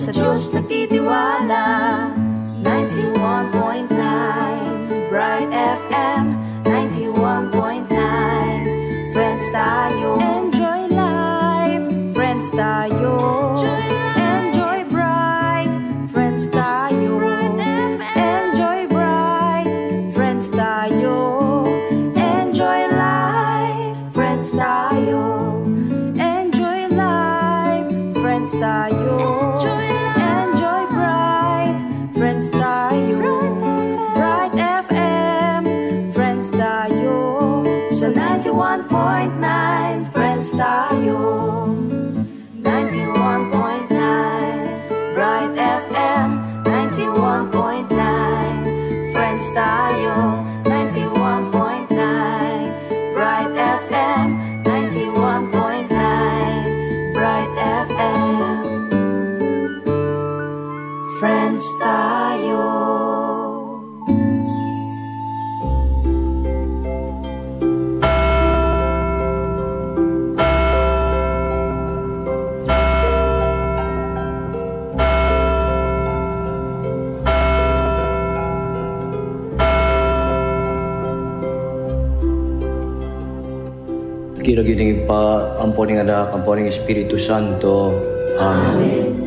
sa Diyos nagtitiwala. 91.9 Bright FM, 91.9 Friends tayo, enjoy life. Friends tayo, enjoy bright. Friends tayo, enjoy bright. Friends tayo, enjoy life. Friends tayo, enjoy life. Friends tayo, enjoy bright. Friends tayo, Bright FM. Friends tayo, sa 91.9 Friends tayo, 91.9 Bright FM, 91.9 Friends tayo, 91.9 Bright FM, 91.9 Bright FM. Friends tayo. Kiragiting pa, amponing anak, amponing Espiritu Santo. Amen.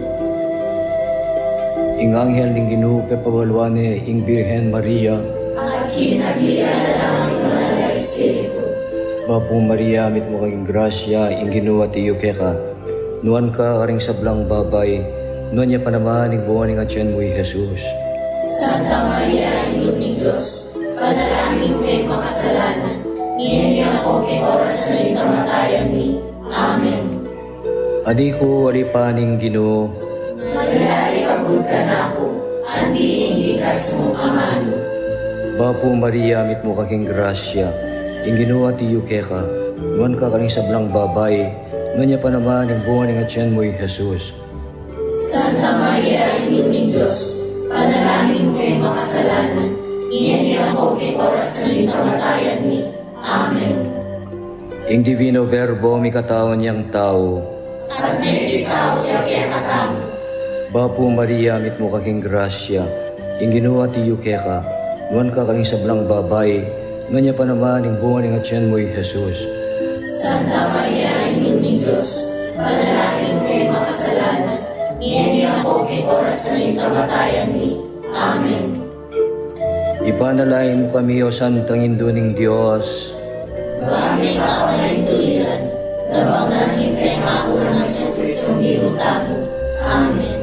Ing anghel ning Ginoo pabalwane ing Birhen Maria. At kinagialalang mga Espiritu. Bapo Maria, mit mo kaging grasya, ing Ginoo at iyo keka. Nuan ka karing sablang babay, nuan niya pa naman ing buwan ing atyan mo Jesus. Santa Maria, Ino ni Diyos, panalangin mo ay makasalanan. Niyan ako kay oras na itamatayan ni. Amen. Adi ko, adi pa ning Ginoo. Maglari kabud ka na ako, andi ingikas mo amano. Bapo Maria, mit mo kaking grasya, ing Ginoo at iyo keka. Nuan ka karing sablang babay, nuan niya pa naman ing buwan ing atyan mo Jesus. Santa Maria, Ino ni Diyos, panalangin mo ay makasalanan. Niyan ako kay oras na itamatayan ni. Amen. Ing Divino Verbo, mi katawan niyang tao. At may isaw niya kaya katamo. Bapo Maria, mit mo kaking grasya, ing Ginoo at iyo keka. Nuan ka karing sablang babay, nuan niya pa naman ing buwan ing atyan mo Jesus. Santa Maria, Ino ni Diyos, panalangin mo ay makasalanan. Niyan ako kay oras na itamatayan ni. Amen. Ipanalain mo kami, O Santang Induning Diyos. Bami ka panay tuliran, nabang namin pengako ng Kristong ginutamo. Amen.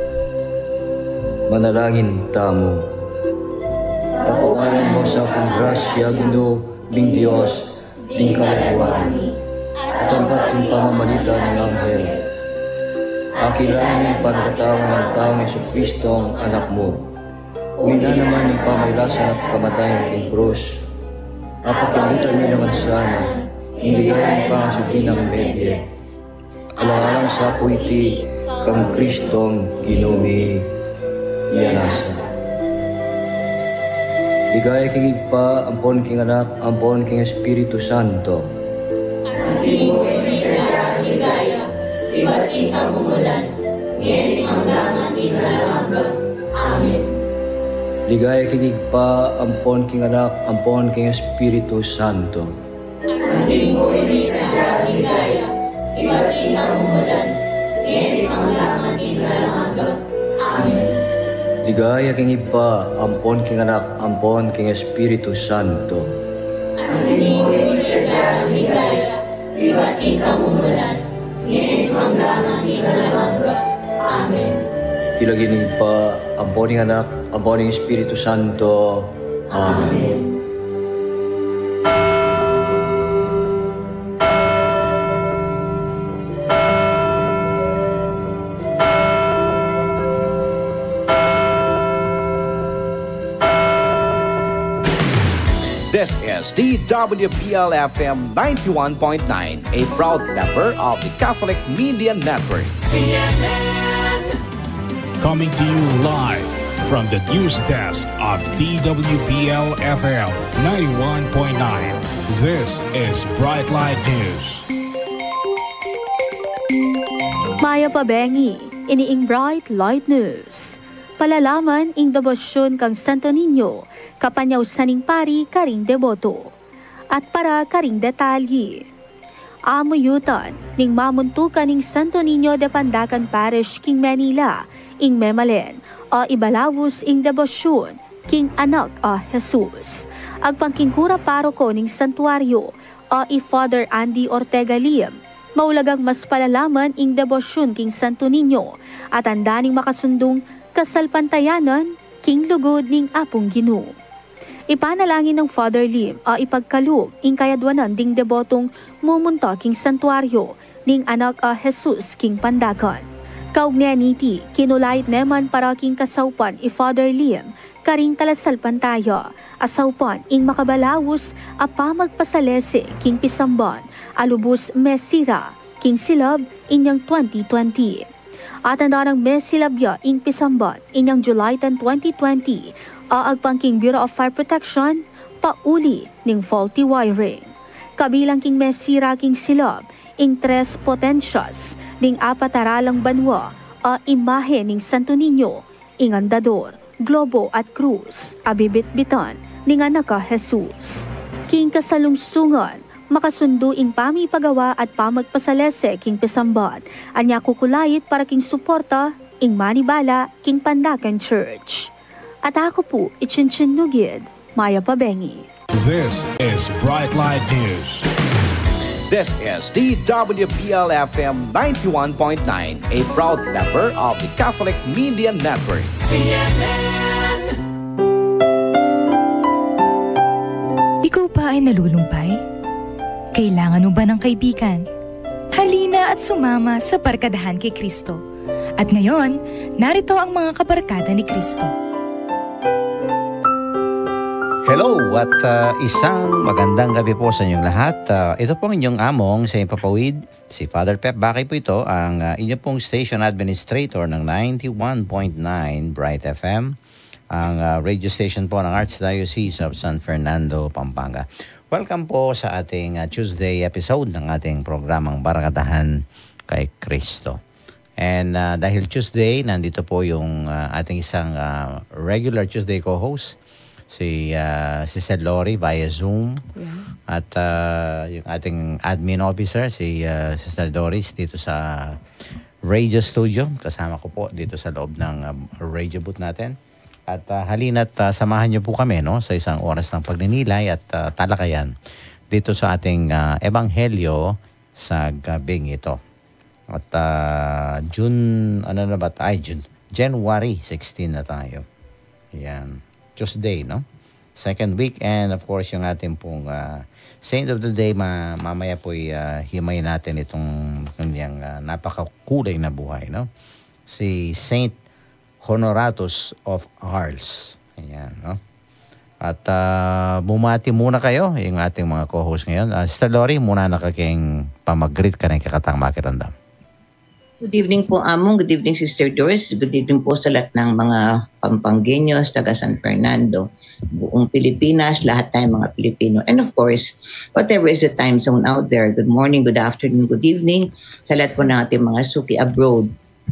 Manalangin tamo. Takuanan mo sa akong grasya, Ginoo, bing Diyos, bing kaluluwan. At ang bating pamamalita ng anghel. Akilanin ang pagkatawan ng taong Jesucristo ang anak mo. Umina naman ang pamaylasan at kamatayan ng krus. Apakilitan niyo naman sana, hindi gayon pa ang sugi ng medye. Alang-alang sa puiti, kang Kristong ginumi, iyanasa. Ligaya kingig pa, ampon king anak, ampon king Espiritu Santo. Ating mo ay mesasya ligaya, iba't itang umulan, ngayon ang daman inalangga. Amen. Ligaya kingig pa, ampon king anak, ampon king Espiritu Santo. Ating mo ay mesasya ligaya, iba't itang umulan, ngayon ang daman inalangga. Amen. Ligaya kingig pa, ampon king anak, ampon king Espiritu Santo. Ating mo ay mesasya ligaya, iba't itang umulan, ngayon ang daman inalangga. Amen. Ilaginin pa, amponing anak, amponing Espiritu Santo. Amen. This is DWPL-FM 91.9, a proud member of the Catholic Media Network. CNN! Coming to you live from the news desk of DWPL-FM 91.9. This is Bright Light News. Maya Pabengi. iniing Bright Light News. Palalaman ing debosyon kang Santo Niño, kapanyaw saning pari karing deboto. At para karing detalye. Amuyutan ning mamuntukan ning Santo Niño de Pandacan Parish king Manila, ing Memalen, o ibalawos ing debosyon king anak a Jesus. Agpangkingkura paroko ning santuaryo o i-Father Andy Ortega Lim, maulagang mas palalaman ing debosyon king Santo Niño at andaning makasundong kasalpantayanan king lugod ning apong Ginoo. Ipanalangin ng Father Lim o ipagkaloob ing kayadwanan ding debotong mumunta king santuaryo ning anak a Jesus king Pandacan. Kaugnay niti, kinulayt neman para king kasaupan i Father Lim, karing talasalpan tayo, asaupan ing makabalawos a pamagpasalese king Pisamban, alubos mesira, king silab inyang 2020. At andarang mesilabya ing Pisamban inyang July 10, 2020, aagpangking Bureau of Fire Protection, pauli ning faulty wiring. Kabilang king mesira king silab, ing 3 potensyas, ning 4 aralang banwa, a imahe ning Santo Niño, ing andador, globo at krus, abibit-bitan, ning anak a Jesus. King kasalungsungan, makasundo ing pamipagawa at pamagpasalese king Pisamban, anya kukulayit para king suporta, ing manibala king Pandacan Church. At ako po, Ichinchinnugid, Maya Pabengi. This is Bright Light News. This is DWBL-FM 91.9, a proud member of the Catholic Media Network. Ikaw pa ay nalulumpay? Kailangan mo ba ng kaibigan? Halina at sumama sa barkadahan kay Kristo. At ngayon, narito ang mga kabarkada ni Kristo. Hello at isang magandang gabi po sa inyong lahat. Ito po ang inyong among sa Impapawid, si Father Pep Bakay po ito, ang inyong pong station administrator ng 91.9 Bright FM, ang radio station po ng Archdiocese of San Fernando, Pampanga. Welcome po sa ating Tuesday episode ng ating programang Barkadahan kay Kristo. And dahil Tuesday, nandito po yung ating isang regular Tuesday co-host, si Sister Lori via Zoom. Yeah. At yung ating admin officer, si Sister Doris dito sa radio studio. Kasama ko po dito sa loob ng radio booth natin. At halina't samahan niyo po kami sa isang oras ng pagninilay at talakayan dito sa ating ebanghelyo sa gabing ito. At January 16 na tayo. Yan. Tuesday, no? Second week, and of course yung ating pong Saint of the Day, mamaya po himay natin itong kanyang napakakulay na buhay, no? Si Saint Honoratus of Arles. Ayan, no? At bumati muna kayo, yung ating mga co-host ngayon. Sister Lori, muna nakaking pamag-greet ka ng kakatang makirandam. Good evening po, Among. Good evening, Sister Doris. Good evening po sa lahat ng mga Pampangueños, taga San Fernando, buong Pilipinas, lahat tayong mga Pilipino. And of course, whatever is the time zone out there, good morning, good afternoon, good evening sa lahat po ng ating mga suki abroad.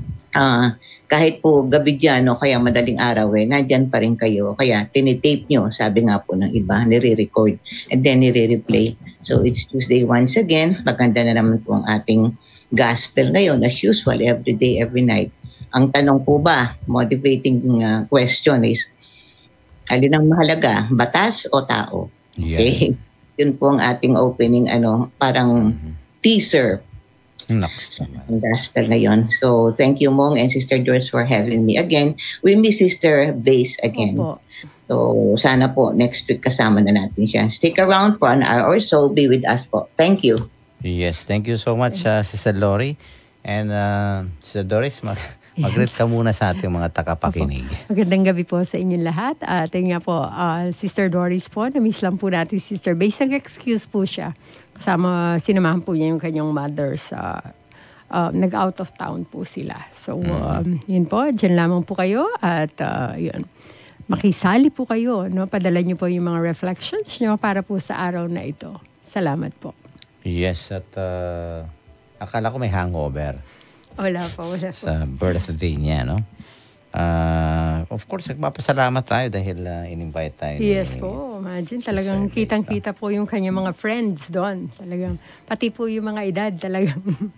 Kahit po gabi dyan o kaya madaling araw, nandyan pa rin kayo. Kaya tinitape nyo, sabi nga po ng iba, nire-record and then nire-replay. So it's Tuesday once again. Maganda na naman po ang ating gospel ngayon as usual, every day, every night. Ang tanong po ba, motivating question is, alin ang mahalaga, batas o tao? Yeah. Okay. Yun po ang ating opening, parang teaser sa gospel ngayon. So, thank you, Mong and Sister Doris for having me again. We miss Sister Base again. Opo. So, sana po next week kasama na natin siya. Stick around for an hour or so. Be with us po. Thank you. Yes, thank you so much, Sister Lori. And Sister Doris, mag-greet ka muna sa ating mga tagapakinig. Magandang gabi po sa inyong lahat. At nga po, Sister Doris po, na-miss lang po natin Sister Base. Nag-excuse po siya. Kasama, sinamahan po niya yung kanyang mother sa nag-out of town po sila. So, yun po, dyan lamang po kayo. At yun, makisali po kayo. No? Padala niyo po yung mga reflections niyo para po sa araw na ito. Salamat po. Yes, at akala ko may hangover. Wala po. Sa birthday niya, no? Of course, nagpapasalamat tayo dahil in-invite tayo. Yes po, imagine talagang kitang-kita po yung kanyang mga friends doon. Talagang, pati po yung mga edad talagang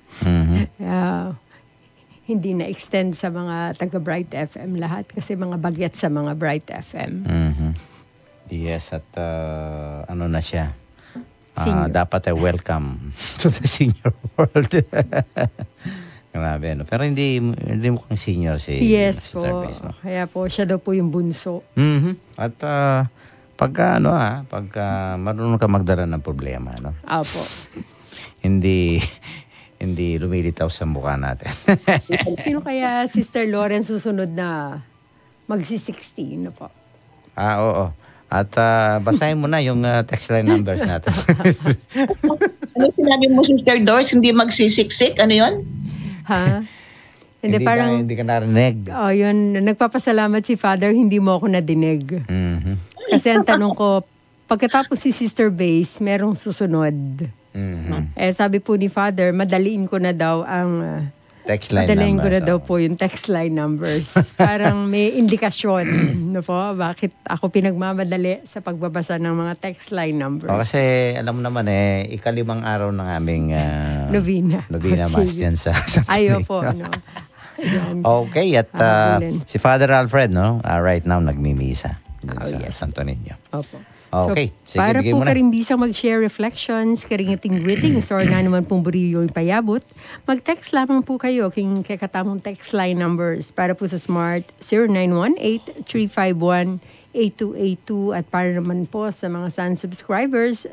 hindi na-extend sa mga taga-Bright FM lahat kasi mga bagets sa mga Bright FM. Yes, at ano na siya? Senior. Dapat welcome to the senior world. Grabe, no? Pero hindi mukhang senior si Yes Sister po. Grace, no? Kaya po, siya daw po yung bunso. At pagka marunong ka magdala ng problema, no? Apo. Hindi lumilitaw sa mukha natin. Sino kaya Sister Lauren susunod na magsi-16 na po? Oo. At basahin mo na yung text line numbers natin. Ano sinabi mo, Sister Doris? Hindi magsisiksik? Ano yun? Ha? Hindi ka narinig. Yun. Nagpapasalamat si Father, hindi mo ako nadinig. Kasi ang tanong ko, pagkatapos si Sister Base, merong susunod. Sabi po ni Father, madaliin ko na daw ang text line madaliin numbers. ko na daw po yung text line numbers. Parang may indikasyon, no po, bakit ako pinagmamadali sa pagbabasa ng mga text line numbers. Kasi alam mo naman ikalimang araw ng aming Novena Mass yan sa Ayo po, no. Okay, at si Father Alfred, no, right now nagmimisa sa Santo Niño. Opo. Okay, so, para sige, po karimbisang mag-share reflections, karingating greetings, or na naman pong buriyo yung payabot, mag-text lamang po kayo king kakatamong text line numbers para po sa Smart 0918-351-8282 at para naman po sa mga Sun subscribers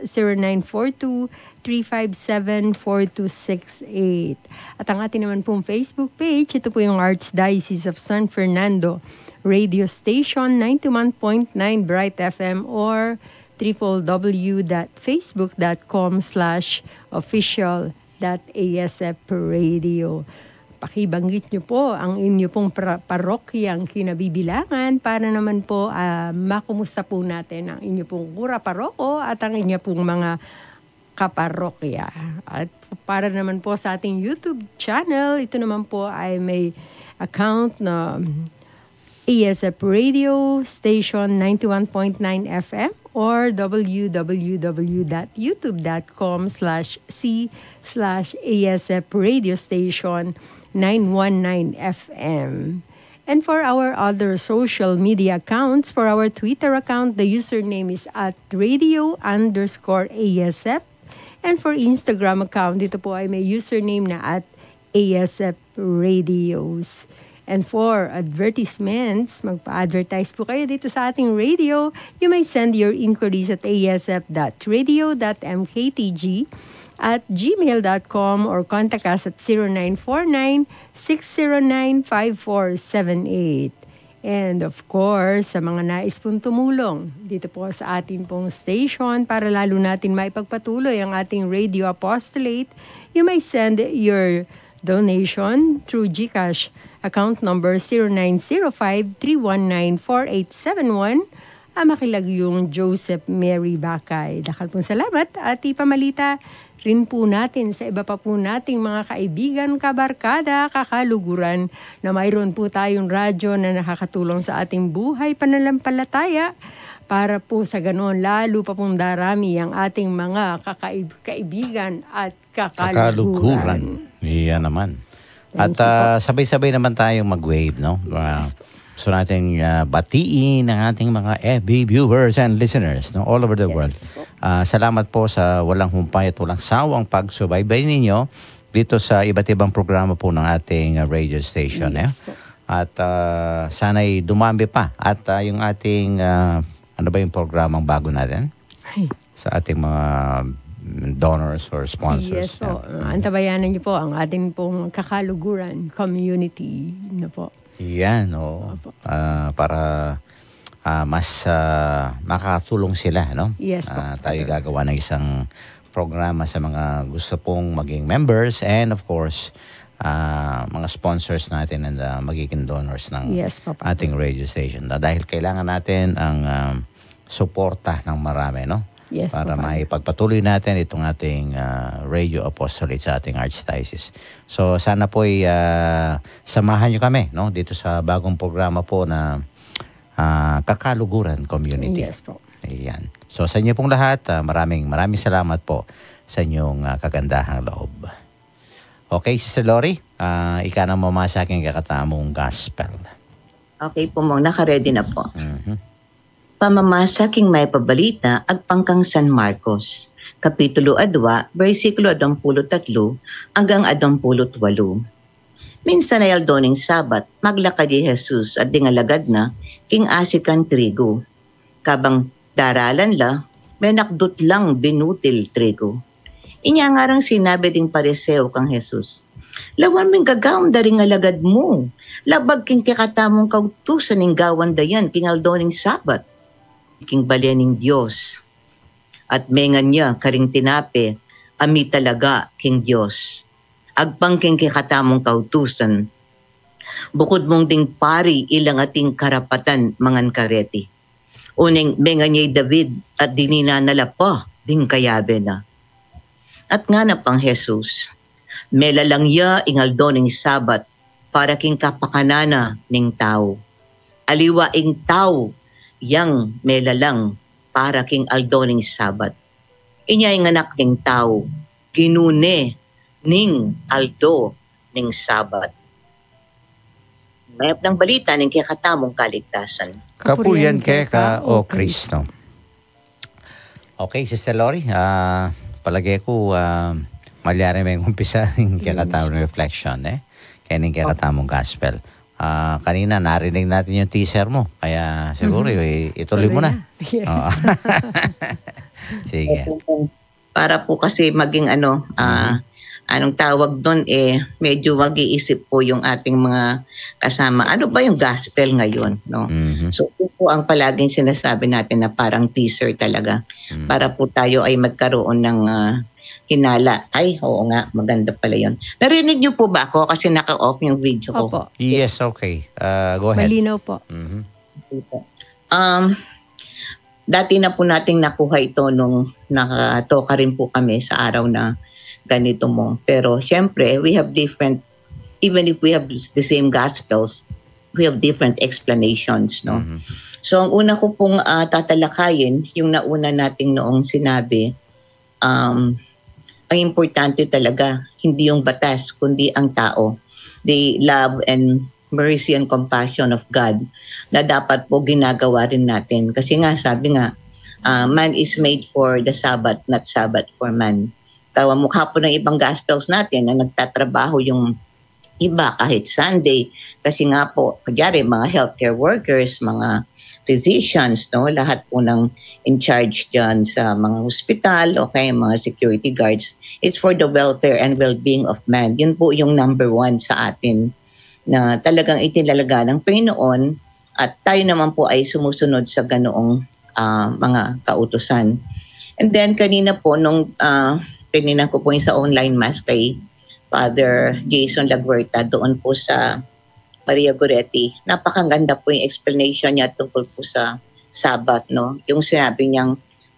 0942-357-4268. At ang ating naman pong Facebook page, ito po yung Archdiocese of San Fernando Radio Station 91.9 Bright FM or www.facebook.com/official.asfradio. Pakibanggit nyo po ang inyo pong parokyang kinabibilangan para naman po makumusta po natin ang inyo pong kura paroko at ang inyo pong mga kaparokya. At para naman po sa ating YouTube channel, ito naman po ay may account na ASF Radio Station 91.9 FM or www.youtube.com/c/ASF Radio Station 919 FM. And for our other social media accounts, for our Twitter account, the username is @radio_ASF. And for Instagram account, dito po ay may username na @ASF Radios. And for advertisements, magpa-advertise po kayo dito sa ating radio. You may send your inquiries at asf.radio.mktg@gmail.com or contact us at 0949-609-5478. And of course, sa mga nais pong tumulong dito po sa ating pong station para lalo natin maipagpatuloy ang ating radio apostolate, you may send your donation through GCash account number 0905-319-4871. Makilag yung Joseph Mary Bakay. Dakal pong salamat at ipamalita rin po natin sa iba pa po nating mga kaibigan, kabarkada, kakaluguran na mayroon po tayong radyo na nakakatulong sa ating buhay pananampalataya para po sa ganoon lalo pa pong darami ang ating mga kaibigan at kakaluguran. Iyan naman. At sabay-sabay naman tayong mag-wave, no? So natin batiin ang ating mga FB viewers and listeners, no, all over the world. Salamat po sa walang humpay at walang sawang pagsubaybay ninyo dito sa iba't ibang programa po ng ating radio station. At sana'y dumami pa. At yung ating, ano ba yung programang bago natin? Sa ating mga donors or sponsors. Yes po. Antabayanan niyo po ang ating pong kakaluguran community na po. Yan, para mas makakatulong sila, no? Yes po. Tayo gagawa ng isang programa sa mga gusto pong maging members and of course, mga sponsors natin and magiging donors ng ating radio station. Dahil kailangan natin ang suporta ng marami, no? Yes, para po, Father. maipagpatuloy natin itong ating radio apostolate sa ating archdiocese. So sana po ay samahan nyo kami, no, dito sa bagong programa po na Kakaluguran Community. Yes po. Ayan. So sa inyo pong lahat, maraming salamat po sa inyong kagandahang loob. Okay, Sister Lori, ika na mamasa aking kakatamong gospel. Okay po mo, nakaredy na po. Mhm. Pamamasa king may pabalita agpangkang San Marcos, Kapitulo 2, versikulo 23 hanggang 28. Minsan ay aldoning Sabat, maglakad ni Jesus at dingalagad na king asikan trigo. Kabang daralan la, may nakdut lang binutil trigo. Inya ngarang sinabi ding pariseo kang Jesus, lawan ming gagawang daring alagad mo, labag king kikatamong kautusan ning gawan dayan king aldoning Sabat. King balyaning Diyos. At mengan niya karing tinape, ami talaga king Diyos. Agpang king kikatamong kautusan. Bukod mong ding pari ilang ating karapatan mangan kareti. Uning mengan niya'y David at dininanala pa ding kayabe na. At nga na pang Jesus, mela lang ya ingaldo ning Sabat para king kapakanana ning tao. Aliwa ing tao yang melalang para king aldo ning Sabat. Inya ing anak ning tao, kinune ning aldo ning Sabat. Mayap ng balita ning kikatamong kaligtasan. Kapurian ka, O Kristo. Okay, Sister Lori, palagay ko malyari may umpisa ng kakatamong reflection, kaya ng kakatamong gospel. Kanina narinig natin yung teaser mo, kaya siguro ituloy mo na. Yes. Sige. Para po kasi maging anong tawag doon, medyo mag-iisip po yung ating mga kasama. Ano ba yung gospel ngayon? No? Mhm. So ito po ang palaging sinasabi natin na parang teaser talaga. Para po tayo ay magkaroon ng hinala. Ay, oo nga, maganda pala yun. Narinig niyo po ba ako kasi naka-off yung video ko? Opo. Yes, okay. Go ahead. Malinaw po. Mhm. Dati na po nating nakuha ito nung nakatoka rin po kami sa araw na ganito mo. Pero syempre, we have different, even if we have the same gospels, we have different explanations, no? Mhm. So ang una ko pong tatalakayin, yung nauna nating noong sinabi, ang importante talaga, hindi yung batas, kundi ang tao. The love and mercy and compassion of God na dapat po ginagawa rin natin. Kasi nga, sabi nga, man is made for the Sabbath, not Sabbath for man. Mukha po ng ibang gospels natin na nagtatrabaho yung iba kahit Sunday. Kasi nga po, kunyari, mga healthcare workers, mga physicians, no, lahat po ng in charge dyan sa mga hospital, okay, mga security guards. It's for the welfare and well-being of man. Yun po yung number one sa atin na talagang itinalaga ng Panginoon at tayo naman po ay sumusunod sa ganoong mga kautusan. And then kanina po, nung pininan ko po yung sa online mass kay Father Jason Laguerta doon po sa Maria Goretti, napakaganda po yung explanation niya tungkol po sa Sabbath, no? Yung sinabi niyang,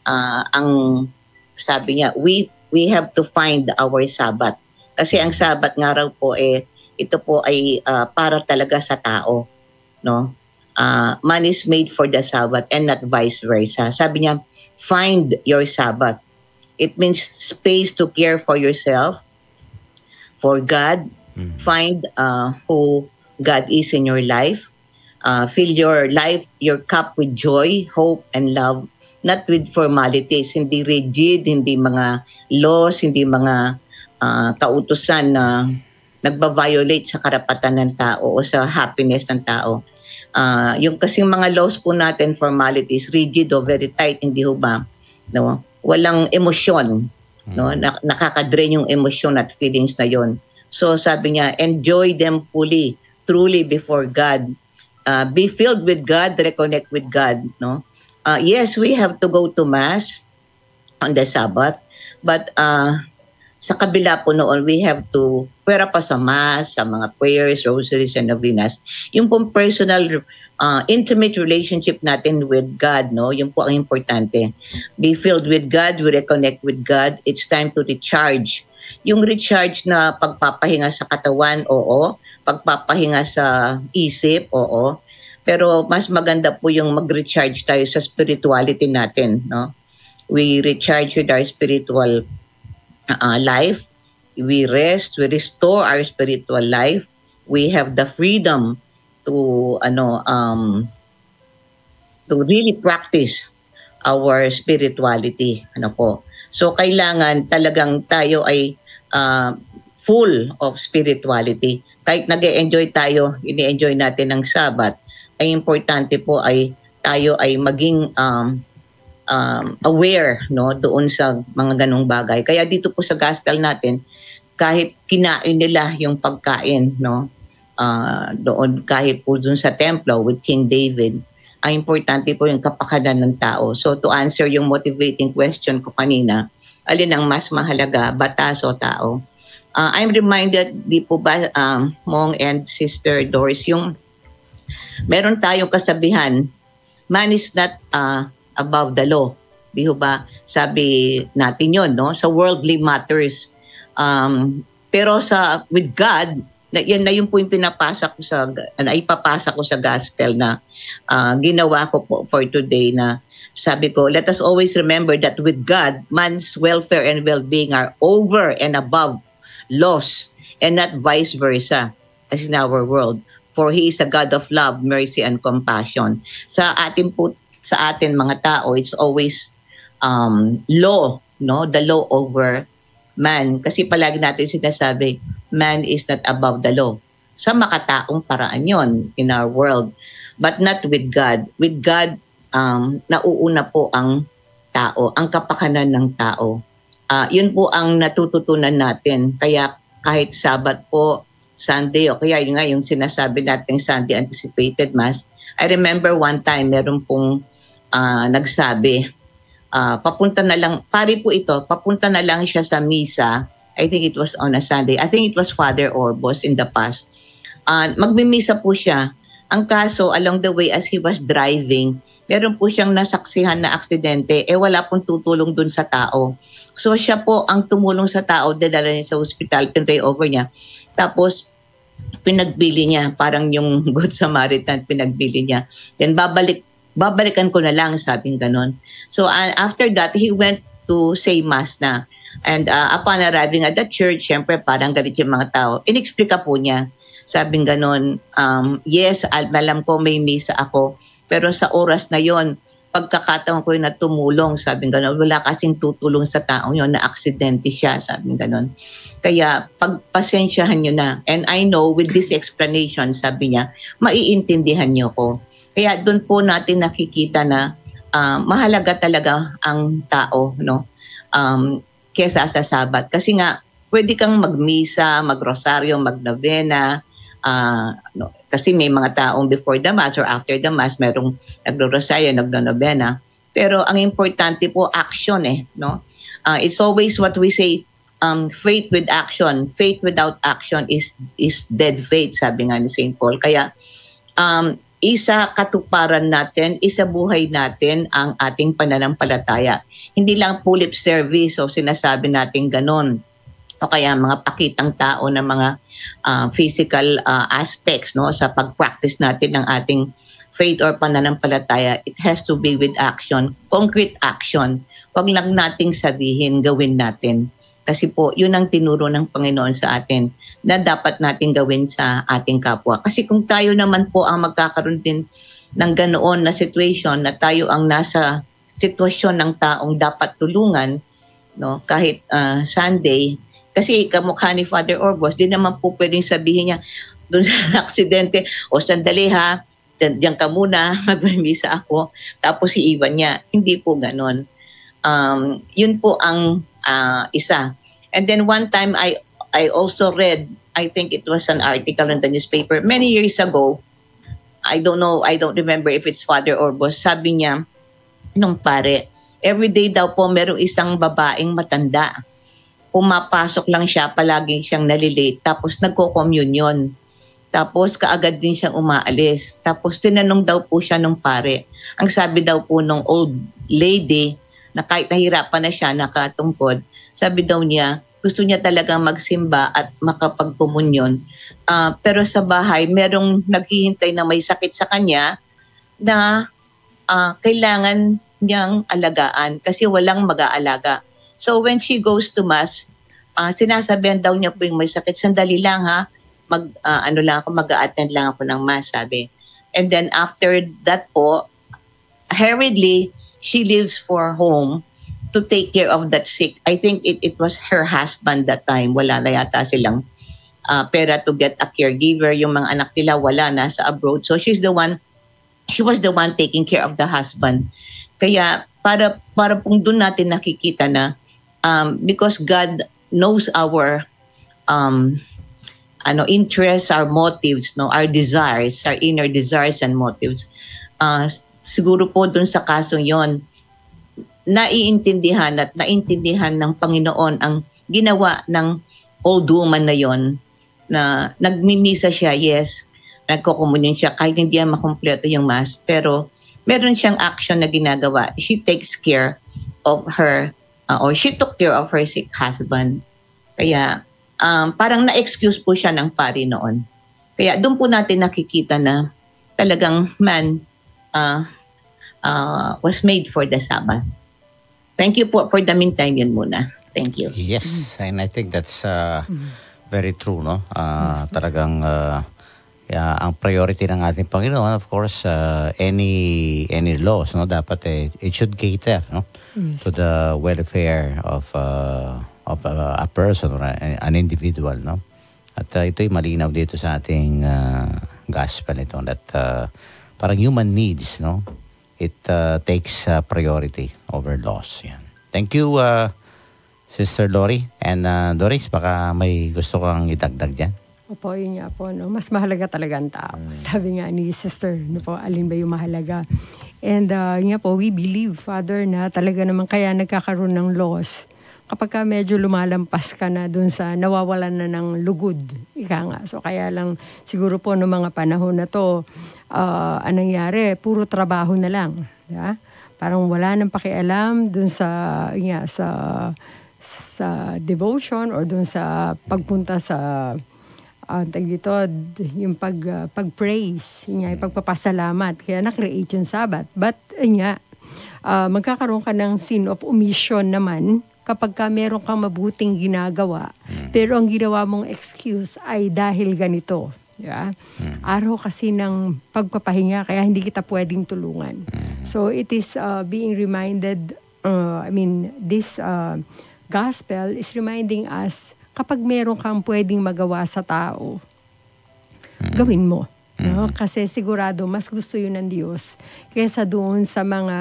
sabi niya, we have to find our Sabbath. Kasi ang Sabbath nga raw po, ito po ay para talaga sa tao, no? Man is made for the Sabbath and not vice versa. Sabi niya, find your Sabbath. It means space to care for yourself, for God. Find who God is in your life. Fill your life, your cup with joy, hope, and love. Not with formalities, hindi rigid, hindi mga laws, hindi mga kautusan na nagba-violate sa karapatan ng tao o sa happiness ng tao. Yung kasing mga laws po natin, formalities, rigid o very tight, hindi ho ba? No? Walang emosyon. No? Nakaka-drain yung emosyon at feelings na yon. So sabi niya, enjoy them fully, truly before God. Be filled with God, reconnect with God. No? Yes, we have to go to Mass on the Sabbath, but sa kabila po noon, we have to pwera pa sa mass, sa mga prayers, rosaries, and novenas. Yung pong personal, intimate relationship natin with God, no? Yung po ang importante. Be filled with God, we reconnect with God. It's time to recharge. Yung recharge na pagpapahinga sa katawan, oo. Pagpapahinga sa isip, oo. Pero mas maganda po yung mag-recharge tayo sa spirituality natin, no? We recharge with our spiritual life. We rest, we restore our spiritual life. We have the freedom to really practice our spirituality, So kailangan talagang tayo ay full of spirituality. Kahit nag-e-enjoy tayo, ini-enjoy natin ng Sabbath, ay importante po ay tayo ay maging aware, no, doon sa mga ganong bagay. Kaya dito po sa gospel natin, kahit kinain nila yung pagkain, no, doon kahit po doon sa templo with King David, ang importante po yung kapakanan ng tao. So to answer yung motivating question ko kanina, alin ang mas mahalaga, batas o tao? I'm reminded, di po ba, Mong and Sister Doris, yung meron tayong kasabihan, man is not above the law. Di ba? Sabi natin yon, no? Sa worldly matters. Pero with God, yan na yung po yung ipapasa ko sa gospel na ginawa ko po for today, na sabi ko, let us always remember that with God, man's welfare and well-being are over and above laws, and not vice versa as in our world. For He is a God of love, mercy, and compassion. Sa atin mga tao, it's always law, no? The law over man. Kasi palagi natin sinasabi, man is not above the law. Sa makataong paraan yon in our world. But not with God. With God, nauuna po ang tao, ang kapakanan ng tao. Yun po ang natututunan natin. Kaya kahit Sabat po, Sunday, o kaya yun nga yung sinasabi natin Sunday Anticipated Mass, I remember one time, meron pong nagsabi, papunta na lang, pari po ito, papunta na lang siya sa misa. I think it was on a Sunday. I think it was Father Orbos in the past. Magmimisa po siya. Ang kaso, along the way as he was driving, meron po siyang nasaksihan na aksidente, wala pong tutulong dun sa tao. So siya po ang tumulong sa tao, dinala niya sa hospital, pinray over niya. Tapos, pinagbili niya, parang yung Good Samaritan, pinagbili niya. Then babalikan ko na lang, sabing ganon. So after that, he went to say Mass na. And upon arriving at the church, syempre parang galit yung mga tao. Inexplika po niya. Sabing ganon, yes, alam ko may misa ako. Pero sa oras na yon, pagkakataon ko na tumulong, sabing ganon, wala kasing tutulong sa taong yon, na aksidente siya, sabing ganon. Kaya pagpasensyahan nyo na. And I know with this explanation, sabi niya, maiintindihan nyo ko. Kaya doon po natin nakikita na mahalaga talaga ang tao, no? Kesa sa Sabat. Kasi nga, pwede kang magmisa, magrosaryo, magnovena, no? Kasi may mga taong before the Mass or after the Mass, merong nagro-rosaryo, nagno-novena. Pero ang importante po, action no? It's always what we say, faith with action. Faith without action is dead faith, sabi nga ni St. Paul. Kaya, isa katuparan natin, isa buhay natin ang ating pananampalataya. Hindi lang po lip service o sinasabi natin ganon. O kaya mga pakitang tao na mga physical aspects, no, sa pag-practice natin ng ating faith or pananampalataya. It has to be with action, concrete action. Huwag lang nating sabihin, gawin natin. Kasi po, yun ang tinuro ng Panginoon sa atin na dapat natin gawin sa ating kapwa. Kasi kung tayo naman po ang magkakaroon din ng ganoon na situation, na tayo ang nasa sitwasyon ng taong dapat tulungan, no, kahit Sunday, kasi kamukha ni Father Orbos, di naman po pwedeng sabihin niya doon sa aksidente, o sandali ha, diyan ka muna, magmimisa ako, tapos iiwan niya. Hindi po ganon. Yun po ang isa. And then one time I also read, I think it was an article in the newspaper many years ago. I don't remember if it's Father Orbos. Sabi niya, nung pare, everyday daw po merong isang babaeng matanda pumapasok lang siya, palaging siyang nalilate, tapos nagko-communion. Tapos kaagad din siyang umaalis. Tapos tinanong daw po siya nung pare. Ang sabi daw po nung old lady, na kahit nahirapan na siya, nakatungkod, sabi daw niya, gusto niya talagang magsimba at makapagkomunyon. Pero sa bahay, merong naghihintay na may sakit sa kanya na kailangan niyang alagaan kasi walang mag-aalaga. So when she goes to Mass, sinasabihan daw niya po yung may sakit, sandali lang ha, mag-a-attend lang ako ng Mass, sabi. And then after that po, hurriedly, she leaves for home to take care of that sick. I think it was her husband that time. Wala na yata silang pera to get a caregiver. Yung mga anak nila wala, nasa abroad. So she was the one taking care of the husband. Kaya para pong doon natin nakikita na because God knows our interests, our motives, no, our desires, our inner desires and motives. Siguro po doon sa kasong yon, naiintindihan ng Panginoon ang ginawa ng old woman na yon, na nagmimisa siya, yes, nagko-communion siya kahit hindi yan makumpleto yung Mass, pero meron siyang action na ginagawa. She takes care of her, or she took care of her sick husband. Kaya parang na-excuse po siya ng pari noon. Kaya doon po natin nakikita na talagang man was made for the Sabbath. Thank you po. For the meantime, yun muna. Thank you. Yes, and I think that's very true, no? Talagang ang priority ng ating Panginoon, of course, any laws, no, dapat it should cater, no, to the welfare of a person or an individual, no. At ito'y malinaw dito sa ating gospel ito that parang human needs, no, it takes priority over laws. Yan. Thank you, Sister Lori. And Doris, baka may gusto kang idagdag dyan? Opo, yun nga po. No? Mas mahalaga talaga ang tao. Sabi nga ni Sister, no po, alin ba yung mahalaga? And yun nga po, we believe, Father, na talaga naman kaya nagkakaroon ng laws kapag ka medyo lumalampas ka na dun sa nawawalan na ng lugod. Ika nga. So kaya lang siguro po noong mga panahon na to, anong nangyari? Puro trabaho na lang. Yeah? Parang wala nang pakialam dun sa devotion or dun sa pagpunta sa yung pag-praise, yung pagpapasalamat. Kaya na-create yung Sabbath. But magkakaroon ka ng sin of omission naman kapag ka meron kang mabuting ginagawa, pero ang ginawa mong excuse ay dahil ganito. Yeah? Araw kasi ng pagpapahinga, kaya hindi kita pwedeng tulungan. So it is being reminded, this gospel is reminding us, kapag meron kang pwedeng magawa sa tao, gawin mo. No? Kasi sigurado, mas gusto yun ng Diyos kaysa doon sa mga,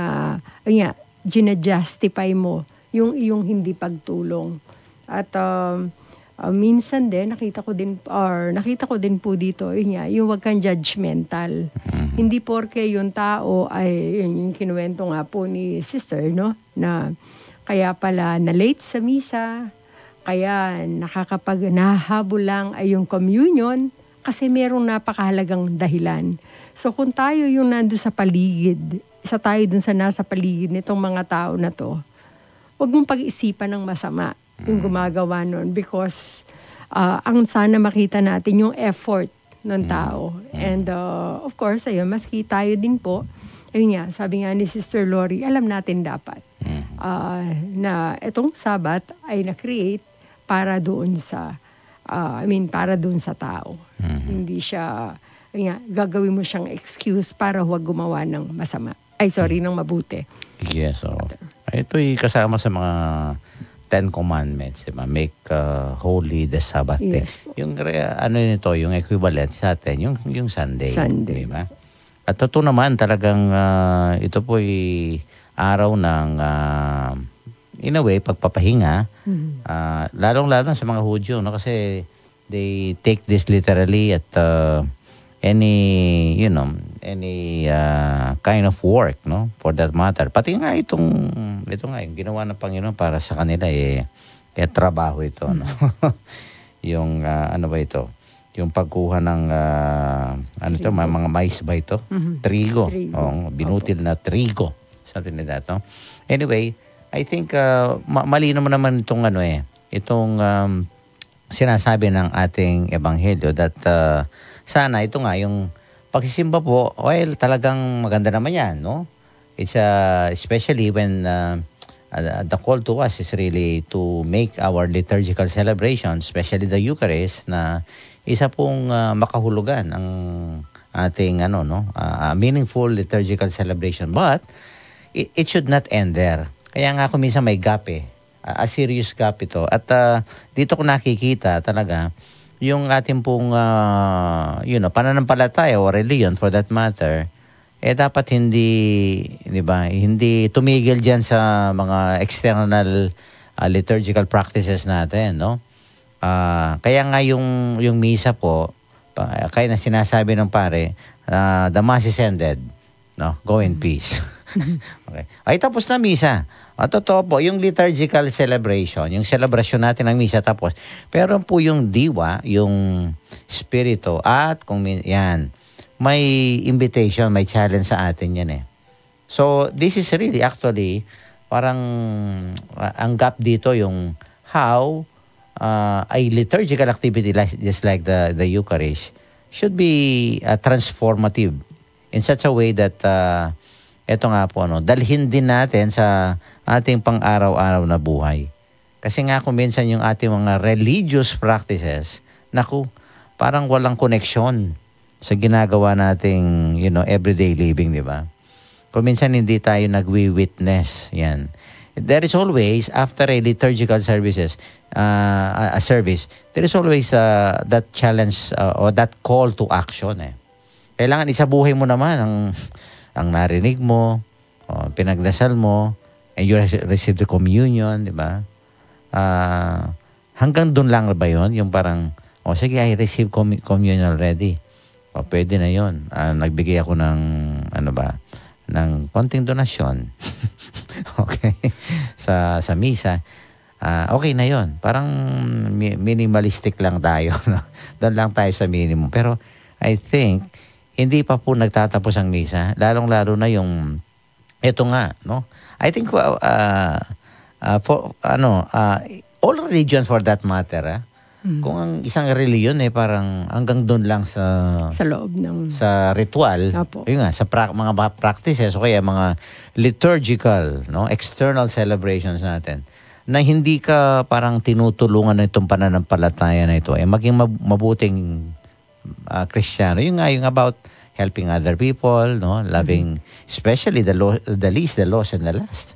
gina-justify mo yung iyong hindi pagtulong. At minsan din, nakita ko din po dito, yung wag kang judgmental. Hindi porke yung tao ay, yung kinuwento nga po ni Sister, no? Na kaya pala na late sa misa, kaya nahahabol lang ay yung communion kasi merong napakahalagang dahilan. So kung tayo yung nando sa paligid, isa tayo dun sa nasa paligid nitong mga tao na to, huwag mong pag-isipan ng masama yung gumagawa nun because ang sana makita natin yung effort ng tao. And of course, ayun, maski tayo din po, ayun nga, sabi nga ni Sister Lori, alam natin dapat na itong Sabbath ay na-create para doon sa para doon sa tao. Hindi siya gagawin mo siyang excuse para huwag gumawa ng masama. Ng mabuti. Yes, so ito'y kasama sa mga 10 Commandments, diba? Make holy the Sabbath day. Yung nito, yung equivalent sa atin, yung Sunday. Diba? At totoo naman talagang ito po'y araw ng in a way pagpapahinga, lalong-lalo sa mga Hudyo, no? Kasi they take this literally at any kind of work, no, for that matter. Pati nga ito nga yung ginawa ng Panginoon para sa kanila Kaya trabaho ito, no? Yung, ano ba ito? Yung pagkuha ng, ano ito, mga mais ba ito? Trigo. Binutil na trigo. Something like that, no? Anyway, I think, mali naman itong, itong sinasabi ng ating ebanghelyo that sana ito nga, yung pagsisimba po, well, talagang maganda naman yan, no? It's especially when the call to us is really to make our liturgical celebration, especially the Eucharist, na isa pong makahulugan ang ating meaningful liturgical celebration. But it should not end there. Kaya nga ako minsan may gap a serious gap ito. At dito ko nakikita talaga yung ating pong pananampalataya o religion for that matter, dapat hindi, di ba, hindi tumigil diyan sa mga external liturgical practices natin, no? Kaya nga yung misa po, kaya na sinasabi ng pare, the mass is ended, no? Go in peace. Okay. Ay, tapos na misa. Totoo po, yung liturgical celebration, yung celebration natin ng misa tapos. Pero po yung diwa, yung spirito, at kung yan, may invitation, may challenge sa atin yan . So, this is really actually, parang ang gap dito yung how a liturgical activity just like the Eucharist should be transformative in such a way that eto nga po, dalhin din natin sa ating pang-araw-araw na buhay. Kasi nga kung minsan yung ating mga religious practices, naku, parang walang connection sa ginagawa nating, everyday living, di ba? Kung minsan hindi tayo nagwi-witness, yan. There is always, after a liturgical service, there is always that challenge or that call to action. Kailangan isabuhay mo naman ang narinig mo, pinagdasal mo, and you receive the communion, di ba? Hanggang doon lang ba yun? Yung parang, sige, I receive communion already. Pwede na yun. Nagbigay ako ng, ng konting donasyon. Okay? sa misa. Okay na yun. Parang minimalistic lang tayo. Doon lang tayo sa minimum. Pero I think, hindi pa po nagtatapos ang misa. Lalong-lalo na yung, ito nga, no? I think, all religions for that matter, kung ang isang reliyon parang hanggang doon lang sa loob ng sa ritual, yun nga, sa mga practices o kaya mga liturgical, no, external celebrations natin, na hindi ka parang tinutulungan ng itong pananampalataya na ito, maging mabuting Kristiyano. Yung nga, yung about helping other people, no, loving especially the least, the lost, and the last.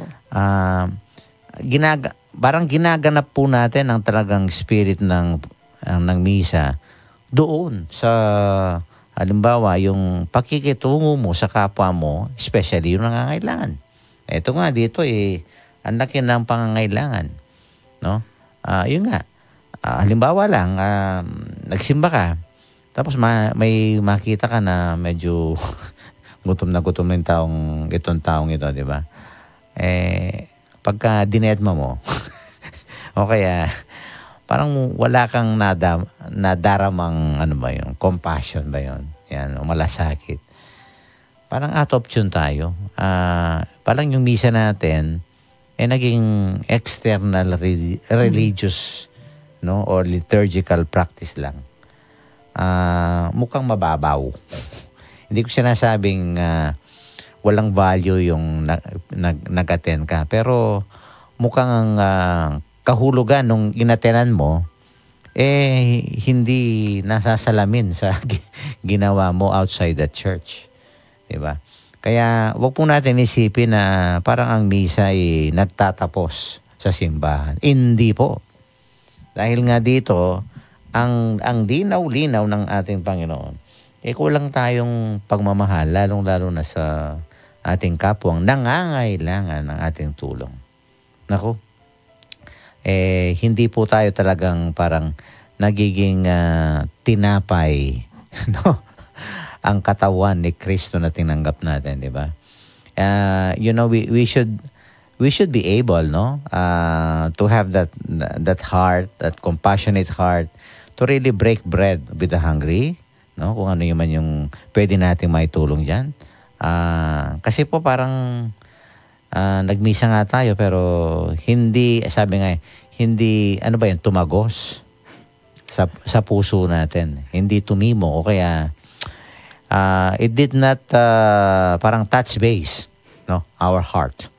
Parang ginaganap po natin ang talagang spirit ng misa doon sa, halimbawa, yung pakikitungo mo sa kapwa mo, especially yung nangangailangan. Ito nga dito ang laki ng pangangailangan, no? Yun nga, halimbawa lang, nagsimba ka, tapos may makita ka na medyo gutom itong taong ito, di ba? Pagka dinedma mo, o kaya parang wala kang nadaramang compassion ba yun? Yan, o malasakit. Parang out of tune tayo. Parang yung misa natin naging external religious, no, or liturgical practice lang. Mukhang mababaw. Hindi ko sinasabing walang value yung nag-attend ka. Pero mukhang kahulugan nung inatenan mo, hindi nasasalamin sa ginawa mo outside the church. Diba? Kaya wag po natin isipin na parang ang misa ay nagtatapos sa simbahan. Hindi po. Dahil nga dito, ang linaw-linaw ng ating Panginoon, kulang tayong pagmamahal, lalong-lalo na sa ating kapwang nangangailangan ng ating tulong. Naku, hindi po tayo talagang parang nagiging tinapay, no? Ang katawan ni Kristo na tinanggap natin, di ba? We we should be able, no, to have that heart, that compassionate heart, to really break bread with the hungry, no, kung ano man yung pwede nating maitulong dyan. Kasi po parang nagmisa nga tayo pero hindi, sabi nga, hindi, ano ba yan, tumagos sa puso natin. Hindi tumimo o kaya it did not parang touch base, no, our heart.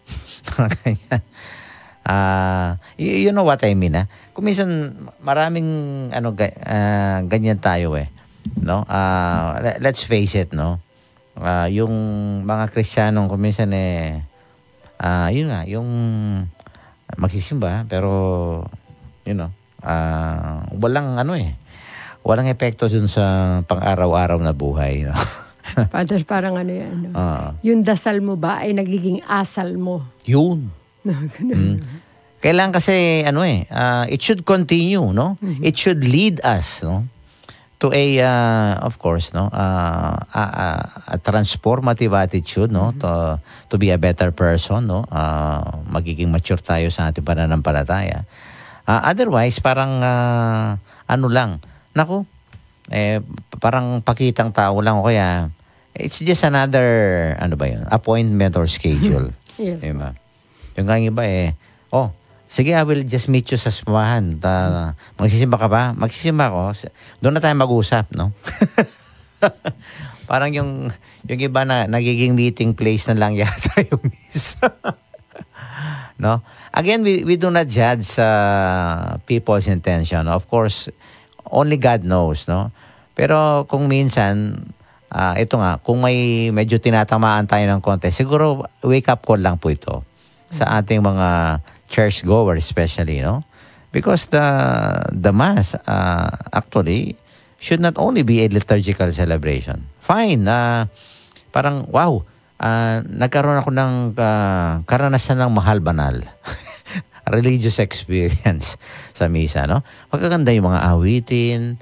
You know what I mean, Kung minsan maraming ganyan tayo no? Let's face it, no? Yung mga Kristiyanong kung minsan yun nga, yung magsisimba pero you know, walang walang epekto dun sa pang-araw-araw na buhay, no? Father, parang yan. No? Yung dasal mo ba ay nagiging asal mo? Yun. Kailangan kasi, it should continue, no? Mm-hmm. It should lead us, no? To of course, no? A transformative attitude, no? Mm-hmm. To be a better person, no? Magiging mature tayo sa ating pananampalataya. Otherwise, parang, naku, parang pakitang tao lang o kaya it's just another appointment or schedule. Yes. Diba? Yung iba sige, I will just meet you sa samahan. Magsisimba ka ba? Magsisimba ako. Doon na tayo mag-usap, no? Parang yung iba na nagiging meeting place na lang yata yung misa. No? Again, we do not judge people's intention. Of course, only God knows, no? Pero kung minsan, ito nga, kung may medyo tinatamaan tayo ng konti, siguro wake up call lang po ito sa ating mga church goers especially, no? Because the Mass actually should not only be a liturgical celebration. Fine, parang wow, nagkaroon ako ng karanasan ng mahal banal. Religious experience sa misa, no? Magaganda yung mga awitin,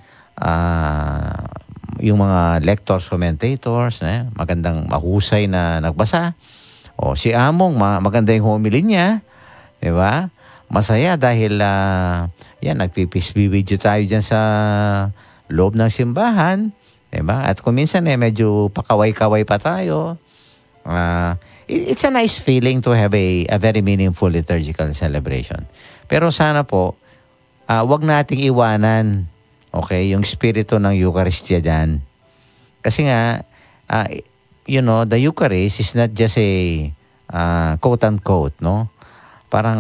yung mga lectors, commentators, magandang mahusay na nagbasa. O si Among, maganda yung homily niya, di ba? Masaya dahil nagpipis-video tayo dyan sa loob ng simbahan, di ba? At kung minsan medyo pakaway-kaway pa tayo. It's a nice feeling to have a very meaningful liturgical celebration. Pero sana po, wag nating iwanan, okay, yung spirito ng Eucharistia dyan. Kasi nga, the Eucharist is not just a quote-unquote, no? Parang,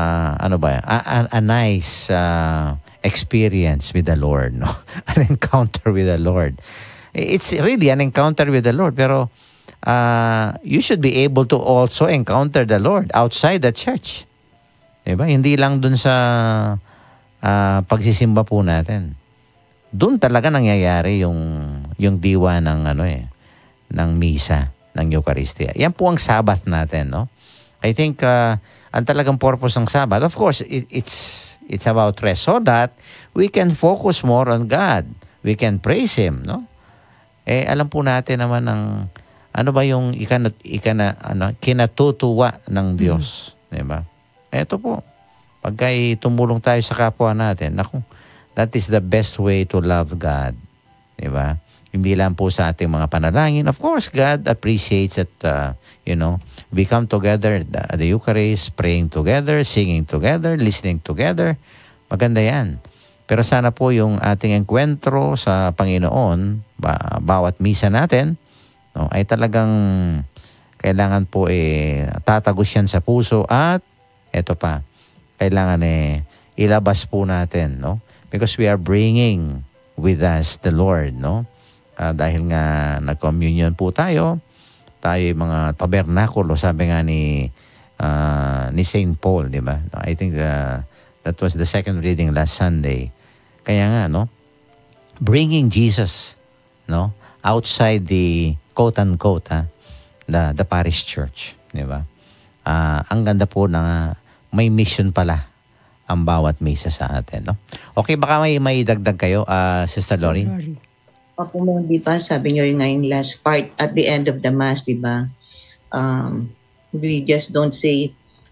a nice experience with the Lord, no? An encounter with the Lord. It's really an encounter with the Lord, pero you should be able to also encounter the Lord outside the church. Diba? Hindi lang dun sa pagsisimba po natin. Dun talaga nangyayari yung diwa ng ng misa, ng Eucharistia. Yan po ang Sabbath natin, no? I think ang talagang purpose ng Sabbath, of course, it's about rest so that we can focus more on God. We can praise Him, no? Alam po natin naman ng ano ba yung kinatutuwa ng Diyos, diba? Ito po, pagka tumulong tayo sa kapwa natin, naku, that is the best way to love God, diba? Hindi lang po sa ating mga panalangin. Of course, God appreciates that, we come together, the Eucharist, praying together, singing together, listening together. Maganda yan. Pero sana po yung ating enkwentro sa Panginoon, bawat misa natin, no, ay talagang kailangan po tatagos yan sa puso at eto pa, kailangan ilabas po natin, no? Because we are bringing with us the Lord, no? Dahil nga nag-communion po tayo mga tabernakulo, sabi nga ni St. Paul, di ba? I think that was the second reading last Sunday. Kaya nga, no? Bringing Jesus, no? Outside the quote-unquote, the parish church, di ba? Ang ganda po na may mission pala ang bawat misa sa atin, no? Okay, baka may dagdag kayo, Sister Lori? Ako mo, di ba, sabi nyo yung ngayong last part, at the end of the Mass, di ba, we just don't say,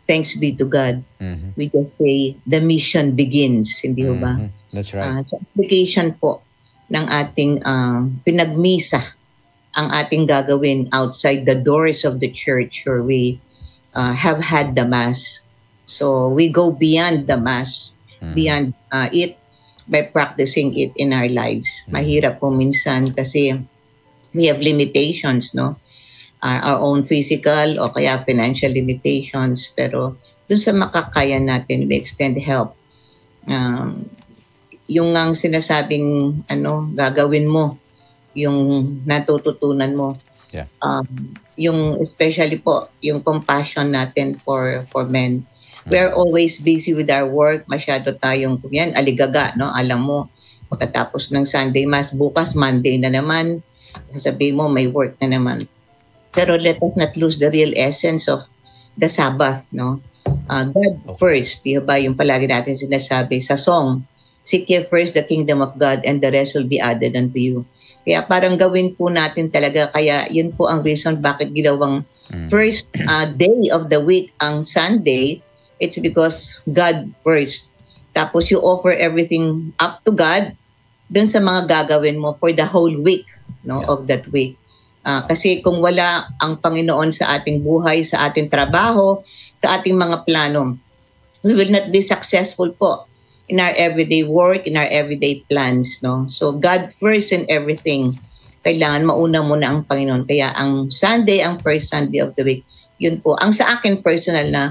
thanks be to God. We just say, the mission begins. Hindi ba? That's right. So application po ng ating pinagmisa ang ating gagawin outside the doors of the church where we have had the Mass. So we go beyond the Mass, beyond it, by practicing it in our lives. Mahirap po minsan kasi we have limitations, no? Our own physical o kaya financial limitations. Pero dun sa makakaya natin, we extend help. Yung ang sinasabing gagawin mo, yung natututunan mo. Yeah. Yung especially po, yung compassion natin for men. We're always busy with our work. Masyado tayong, yan, aligaga, no? Alam mo, pagkatapos ng Sunday Mass, bukas, Monday na naman, sasabihin mo, may work na naman. Pero let us not lose the real essence of the Sabbath, no? God first, di ba? Yung palagi natin sinasabi sa song, seek ye first the kingdom of God and the rest will be added unto you. Kaya parang gawin po natin talaga. Kaya yun po ang reason bakit ginawang first day of the week ang Sunday. It's because God first. Tapos you offer everything up to God dun sa mga gagawin mo for the whole week, no, of that week. Kasi kung wala ang Panginoon sa ating buhay, sa ating trabaho, sa ating mga plano, we will not be successful po in our everyday work, in our everyday plans, no? So God first in everything. Kailangan mauna muna ang Panginoon. Kaya ang Sunday, ang first Sunday of the week, yun po. Ang sa akin personal na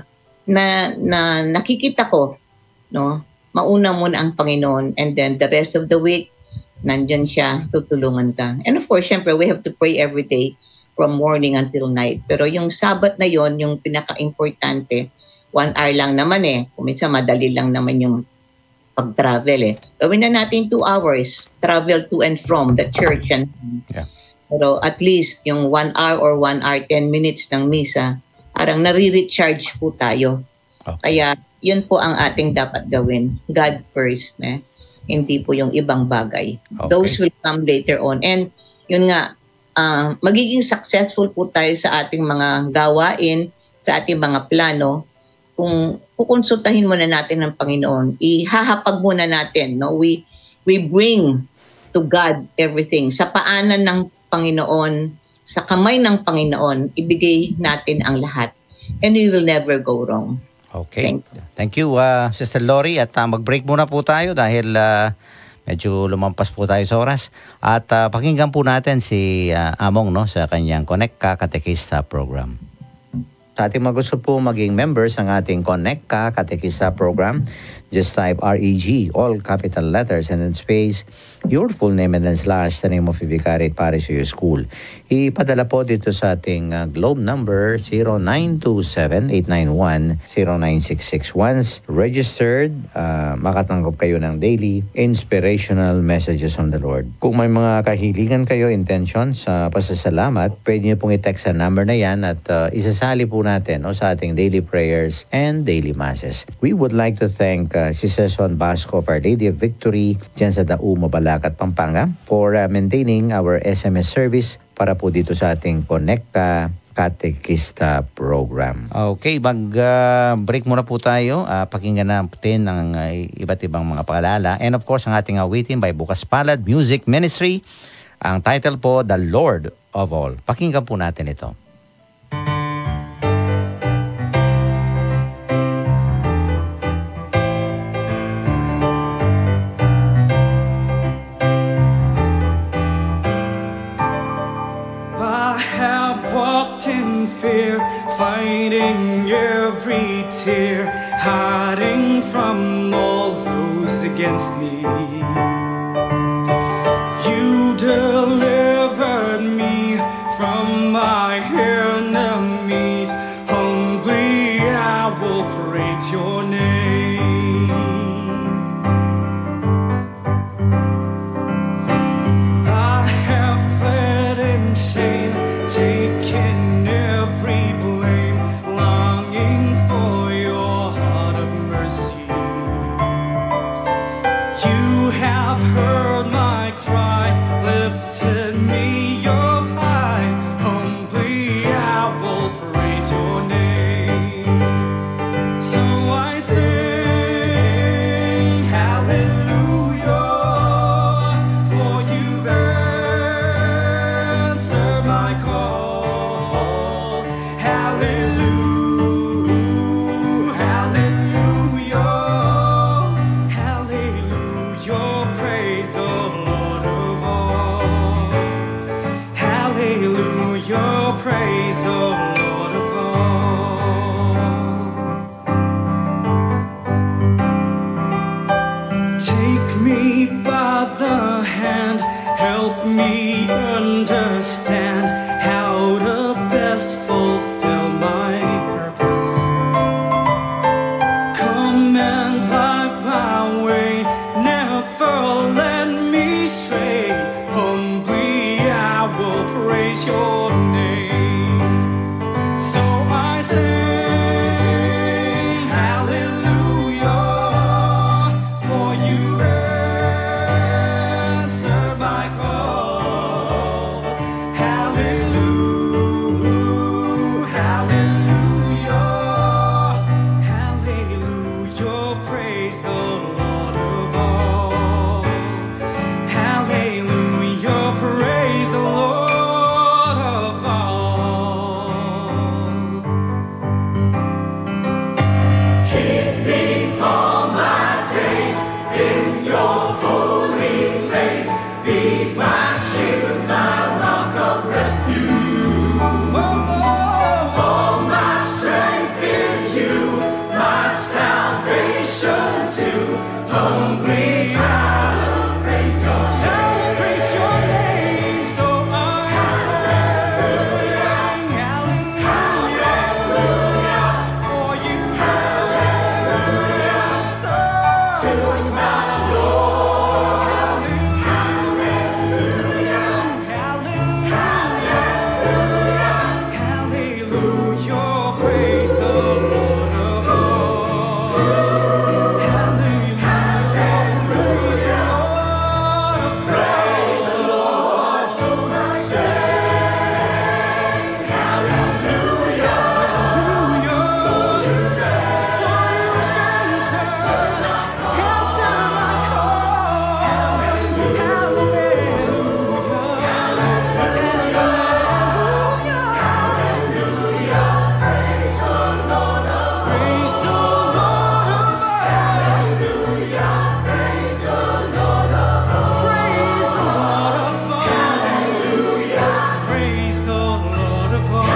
nakikita ko, no? Mauna muna ang Panginoon and then the rest of the week, nandyan siya, tutulungan ka. And of course, syempre, we have to pray every day from morning until night. Pero yung Sabbath na yon, yung pinaka-importante, 1 hour lang naman Kung minsan madali lang naman yung pag-travel Gawin na natin 2 hours, travel to and from the church. Yeah. Pero at least yung 1 hour or 1 hour, 10 minutes ng misa, parang nare-recharge po tayo. Okay. Kaya yun po ang ating dapat gawin. God first. Hindi po yung ibang bagay. Okay. Those will come later on. And yun nga, magiging successful po tayo sa ating mga gawain, sa ating mga plano, kung kukonsultahin muna natin ng Panginoon, ihahapag muna natin. No? We bring to God everything. Sa paanan ng Panginoon, sa kamay ng Panginoon, ibigay natin ang lahat. And we will never go wrong. Okay. Thank you, Sister Lori. At mag-break muna po tayo dahil medyo lumampas po tayo sa oras. At pakinggan po natin si Among sa kanyang Connect Ka Katekista program. Sa ating mga gusto po maging members ng ating Connect Ka Katekista program, just type REG, all capital letters and then space, your full name and then slash the name of your vicariate parish or your school. Ipadala po dito sa ating globe number 0927-891-09661. Once registered, makatanggap kayo ng daily inspirational messages from the Lord. Kung may mga kahilingan kayo, intention sa pasasalamat, pwede nyo pong i-text sa number na yan at isasali po natin sa ating daily prayers and daily masses. We would like to thank si Son Basco of Our Lady of Victory dyan sa Dao, Mabalacat, Pampanga for maintaining our SMS service para po dito sa ating Connect Ka Katekista program. Okay, mag-break muna po tayo. Pakinggan natin ng iba't ibang mga paalala. And of course, ang ating awitin by Bukas Palad Music Ministry. Ang title po, The Lord of All. Pakinggan po natin ito. Fighting every tear, hiding from all those against me. You delivered me from my enemies. Humbly I will praise your name. I have fled in shame, taken every blame, longing for your heart of mercy. You have my call. Hallelujah, hallelujah, hallelujah, praise the Lord of all. Hallelujah, praise the Lord of all. Take me by the hand, help me understand how to best fulfill my purpose. Come and light my way, never let me stray. Humbly I will praise your name. So I sing hallelujah, for you answer my call. Hallelujah, hallelujah, hallelujah, praise the Lord of all. Hallelujah, praise the Lord of all. Keep me all my days in your holy place. Be my shield, my rock of refuge. All my strength is you, my salvation too. Humbly I will praise your name. So I sing hallelujah, for you answer to my Lord. Hallelujah, hallelujah, praise the Lord of all. Hallelujah, praise the Lord, praise the Lord. So I sing hallelujah, praise the Lord of all.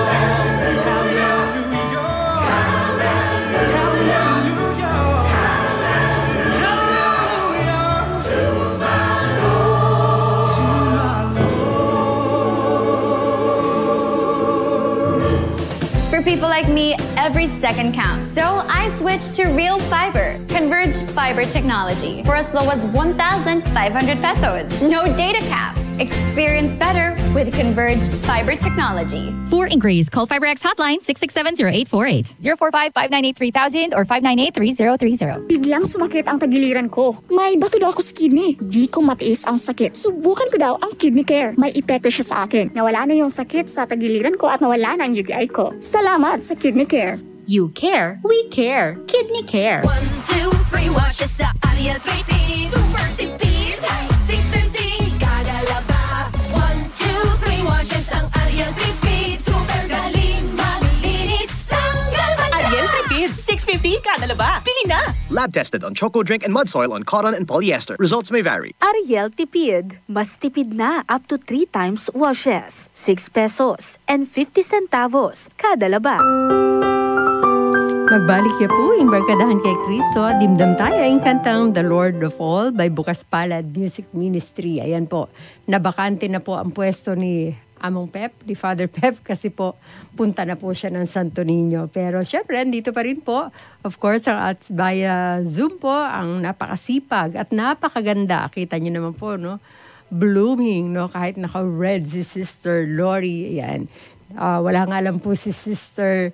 For people like me, every second counts. So I switched to Real Fiber, Converge Fiber technology, for as low as 1,500 pesos. No data cap. Experience better with Converge Fiber technology. For inquiries, call FiberX hotline 667-0848, 045-598-3000 or 598-3030. Biglang sumakit ang tagiliran ko. May bato daw ako sa kidney. Di ko matiis ang sakit. Subukan ko daw ang Kidney Care. May epekto siya sa akin. Nawala na yung sakit sa tagiliran ko at nawala na ang UTI ko. Salamat sa Kidney Care. You care, we care. Kidney Care. 1, 2, 3, washes sa Ariel 3P. Super tipid, 650 kada laba. 1, 2, 3, washes ang Ariel 3P. Super galing maglinis, tanggal mancha. Ariel Tripid, 650 kada laba. Pili na! Lab tested on Choco Drink and Mud Soil on cotton and polyester. Results may vary. Ariel Tipid. Mas tipid na up to 3 times washes. 6 pesos and 50 centavos kada laba. Magbalik ya po yung barkadahan kay Kristo. Dimdam tayo ang kantang The Lord of All by Bukas Palad Music Ministry. Ayan po, nabakante na po ang pwesto ni Among Pep, ni Father Pep, kasi po punta na po siya ng Santo Niño. Pero syempre, dito pa rin po, of course, at via Zoom po, ang napakasipag at napakaganda. Kita niyo naman po, no? Blooming, no? Kahit naka-red si Sister Lori. Ayan. Wala nga lang po si Sister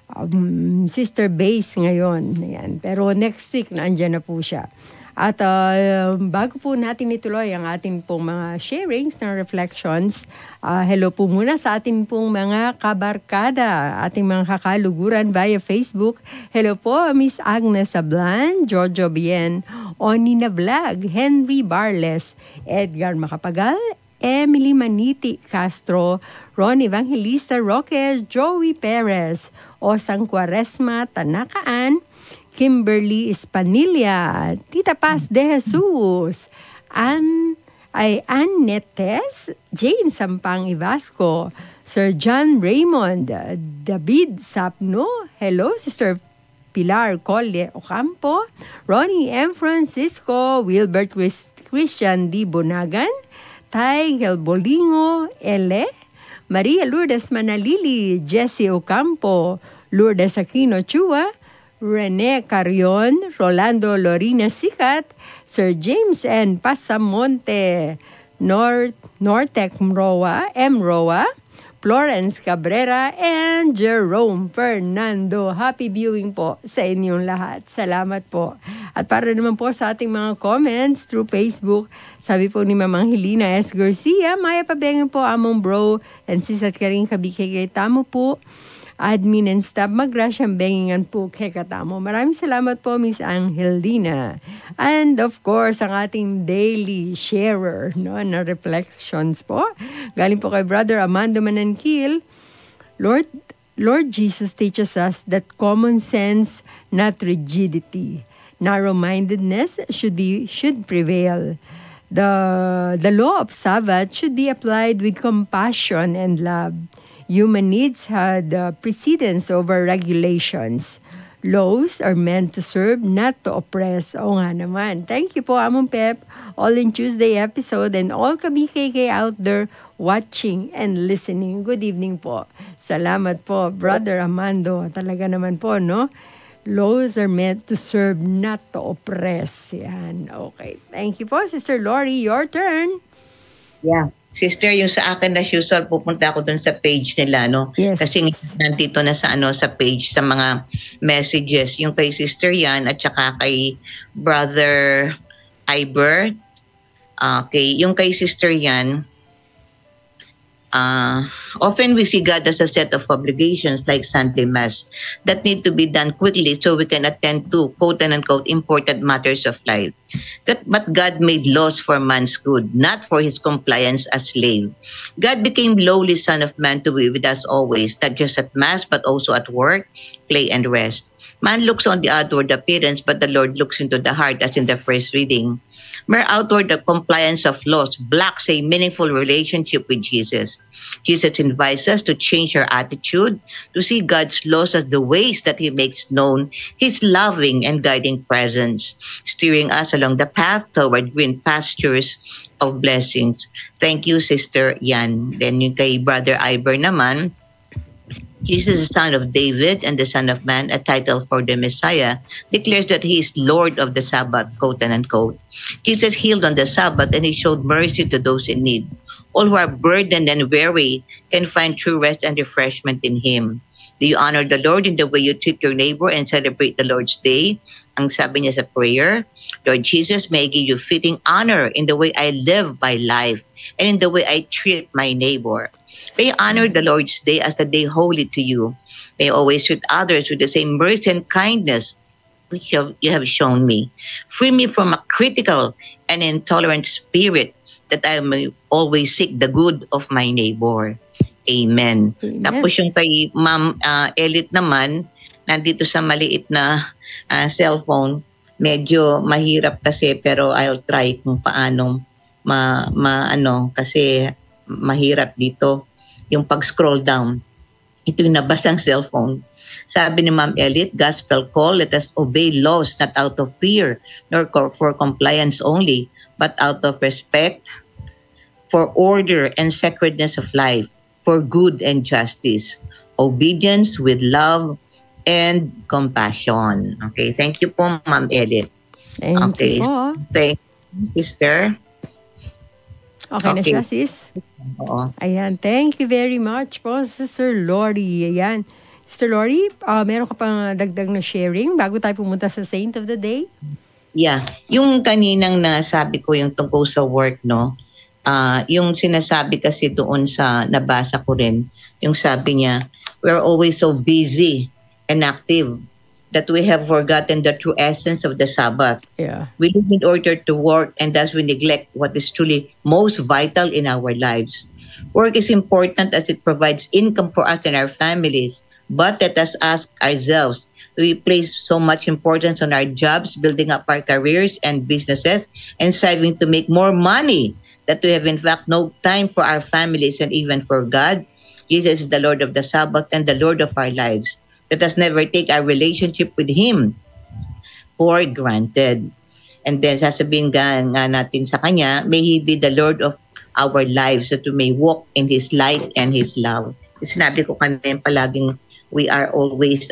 Base ngayon. Ayan. Pero next week, naandyan na po siya. At bago po natin ituloy ang ating pong mga sharings ng reflections, hello po muna sa ating pong mga kabarkada, ating mga kakaluguran via Facebook. Hello po, Miss Agnes Sablan, Jojo Bien, Onina Vlog, Henry Barles, Edgar Macapagal, Emily Maniti Castro, Ron Evangelista Roque, Joey Perez, Osang Quaresma Tanakaan, Kimberly Espanilla, Tita Paz de Jesus, Ann Netes, Jane Sampang Ivasco, Sir John Raymond, David Sapno, hello Sister Pilar Colle Ocampo, Ronnie M. Francisco, Wilbert Christian D. Bonagan, Tay Helbolingo, Ele, Maria Lourdes Manalili, Jessie Ocampo, Lourdes Aquino Chua, Rene Carrion, Rolando Lorina Sikat, Sir James N. Pasamonte, Nortec Mroa, Florence Cabrera, and Jerome Fernando. Happy viewing po sa inyong lahat. Salamat po. At para naman po sa ating mga comments through Facebook, sabi po ni Mamang Helena S. Garcia, Maya Pabengan po among bro, and sisat ka rin kabikay tamo po. Admin and staff, magrasyang bengingan po kay katamo. Maraming salamat po, Miss Angelina. And of course, ang ating daily sharer, no, na reflections po. Galing po kay Brother Amando Manankil. Lord Jesus teaches us that common sense, not rigidity. Narrow-mindedness should prevail. The law of Sabbath should be applied with compassion and love. Human needs had precedence over regulations. Laws are meant to serve, not to oppress. O nga naman. Thank you po, Among Pep. All in Tuesday episode and all ka-BKK out there watching and listening. Good evening po. Salamat po, Brother Amando. Talaga naman po, no? Laws are meant to serve, not to oppress. Yan. Okay. Thank you po, Sister Lori. Your turn. Yeah. Sister, yung sa akin as usual, pupunta ako dun sa page nila, no? Yes. Kasi nandito na sa sa page, sa mga messages, yung kay Sister Yan at saka kay Brother Iber. Yung kay Sister Yan, often we see God as a set of obligations like Sunday Mass that need to be done quickly so we can attend to quote-unquote important matters of life. But God made laws for man's good, not for his compliance as slave. God became lowly Son of Man to be with us always, not just at Mass but also at work, play, and rest. Man looks on the outward appearance, but the Lord looks into the heart, as in the first reading. Mere outward compliance of laws blocks a meaningful relationship with Jesus. Jesus invites us to change our attitude, to see God's laws as the ways that He makes known His loving and guiding presence, steering us along the path toward green pastures of blessings. Thank you, Sister Yan. Then yung kay Brother Iber naman, Jesus, the Son of David and the Son of Man, a title for the Messiah, declares that He is Lord of the Sabbath, quote and unquote. Jesus healed on the Sabbath and He showed mercy to those in need. All who are burdened and weary can find true rest and refreshment in Him. Do you honor the Lord in the way you treat your neighbor and celebrate the Lord's Day? Ang sabi niya sa prayer, Lord Jesus, may I give you fitting honor in the way I live my life and in the way I treat my neighbor. May I honor the Lord's Day as a day holy to you. May I always treat others with the same mercy and kindness which you have shown me. Free me from a critical and intolerant spirit that I may always seek the good of my neighbor. Amen. Tapos yung kay Ma'am Elit naman, nandito sa maliit na cellphone, medyo mahirap kasi pero I'll try kung paano kasi mahirap dito yung pag-scroll down. Ito yung nabasang cellphone. Sabi ni Ma'am Elit, gospel call, let us obey laws not out of fear nor for compliance only, but out of respect for order and sacredness of life, for good and justice, obedience with love and compassion. Okay, thank you po, Ma'am Elit. Thank you po. Thank you, Sister. Okay na siya, sis? Oo. Ayan, thank you very much po, Sister Lori. Ayan. Sister Lori, meron ka pang dagdag na sharing bago tayo pumunta sa Saint of the Day? Yeah. Yung kaninang nasabi ko yung tungkol sa work, no? Yung sinasabi kasi doon sa nabasa ko rin, yung sabi niya, we're always so busy and active that we have forgotten the true essence of the Sabbath. Yeah. We live in order to work, and thus we neglect what is truly most vital in our lives. Work is important as it provides income for us and our families. But let us ask ourselves, do we place so much importance on our jobs, building up our careers and businesses, and striving to make more money, that we have in fact no time for our families and even for God? Jesus is the Lord of the Sabbath and the Lord of our lives. Let us never take our relationship with Him for granted. And then sasabihin nga natin sa Kanya, may He be the Lord of our lives, that we may walk in His light and His love. Sinabi ko kanina palaging we are always,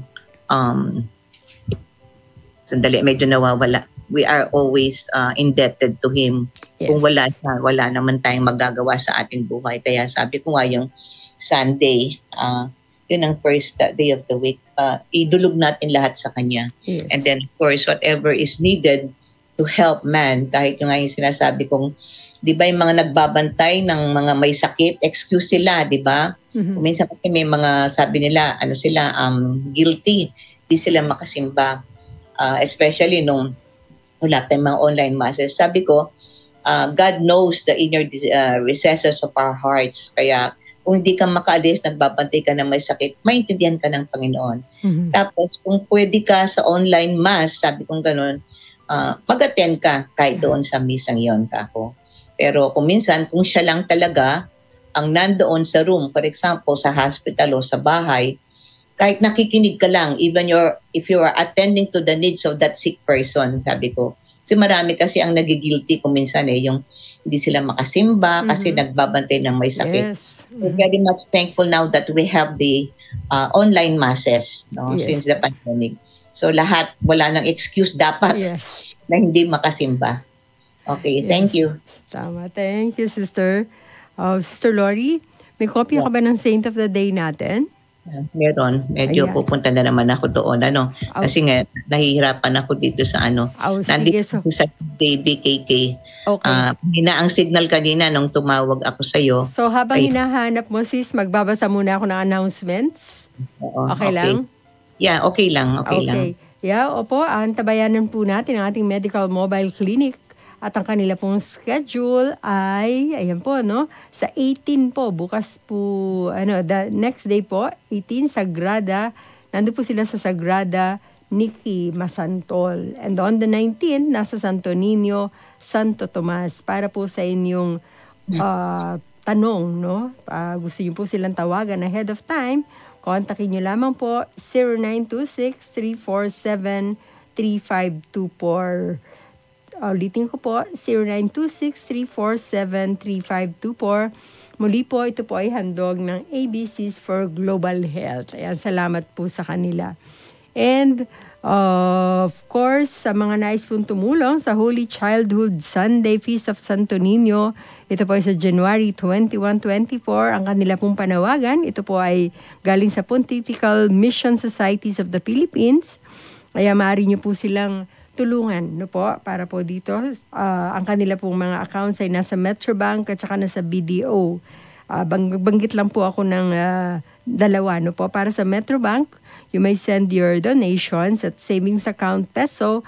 sandali, medyo nawawala. We are always indebted to Him. Yes. Kung wala siya, wala naman tayong magagawa sa ating buhay. Kaya sabi ko nga yung Sunday, yun ang first day of the week, idulog natin lahat sa Kanya. Yes. And then, of course, whatever is needed to help man, kahit yung nga yung sinasabi kong, di ba yung mga nagbabantay ng mga may sakit, excuse sila, di ba? Mm-hmm. Minsan kasi may mga, sabi nila, guilty, di sila makasimba. Especially nung wala pa yung mga online masses. Sabi ko, God knows the inner recesses of our hearts. Kaya kung hindi ka makaalis, nagbabantay ka ng may sakit, maintindihan ka ng Panginoon. Mm-hmm. Tapos kung pwede ka sa online mass, sabi kong ganun, mag-attend ka kahit doon sa misang yon kako. Pero kung minsan, kung siya lang talaga ang nandoon sa room, for example, sa hospital o sa bahay, kahit nakikinig ka lang, even if you are attending to the needs of that sick person, sabi ko. Kasi marami kasi ang nagigilty kung minsan yung hindi sila makasimba kasi nagbabantay ng may sakit. Yes. We're very much thankful now that we have the online masses since the pandemic. So lahat, wala nang excuse dapat na hindi makasimba. Okay, thank you. Tama. Thank you, Sister. Sister Lori, may kopya ka ba ng Saint of the Day natin? Meron. Medyo pupunta na naman ako doon. Kasi nga, nahihirapan ako dito sa nandito sa BKK. Okay. Hina ang signal kanina nung tumawag ako sa'yo. So, habang hinahanap mo, sis, magbabasa muna ako ng announcements. Okay lang? Yeah, okay lang. Okay lang. Yeah, opo. Antabayanan po natin ang ating medical mobile clinic. At ang kanila pong schedule ay, ayan po, sa 18 po, bukas po, the next day po, 18, Sagrada, nandun po sila sa Sagrada, Nikki Masantol. And on the 19th, nasa Santo Niño, Santo Tomas, para po sa inyong tanong, gusto niyo po silang tawagan ahead of time, kontakin niyo lamang po 0926-347-3524. Ulitin ko po, 0926-347-3524. Muli po, ito po ay handog ng ABCs for Global Health. Ayan, salamat po sa kanila. And, of course, sa mga nais pong tumulong sa Holy Childhood Sunday Feast of Santo Niño, ito po ay sa January 21, 24. Ang kanila pong panawagan, ito po ay galing sa Pontifical Mission Societies of the Philippines. Kaya maaari nyo po silang tulungan, para po dito. Ang kanila pong mga accounts ay nasa Metrobank at saka nasa BDO. Banggit lang po ako ng dalawa, para sa Metrobank, you may send your donations at savings account peso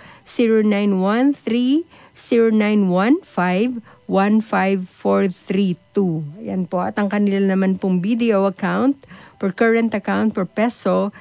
0913-0915-15432. Yan po. At ang kanila naman pong BDO account for current account for peso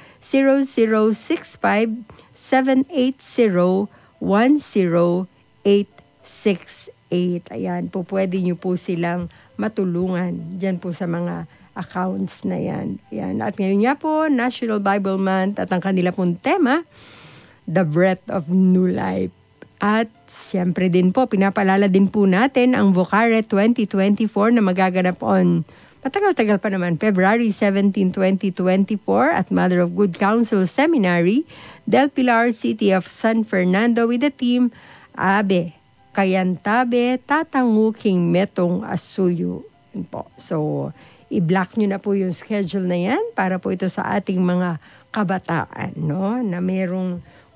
0065-780-10868. Ayan po, pwede nyo po silang matulungan dyan po sa mga accounts na yan. Ayan. At ngayon nga po, National Bible Month at ang kanila pong tema, The Breath of New Life. At siyempre din po, pinapalala din po natin ang Vocare 2024 na magaganap on matagal-tagal pa naman, February 17, 2024 at Mother of Good Counsel Seminary, Del Pilar, City of San Fernando with the team, Abe, Kayantabe, Tatanguking Metong Asuyo. Po. So, i-block nyo na po yung schedule na yan para po ito sa ating mga kabataan, na mayroong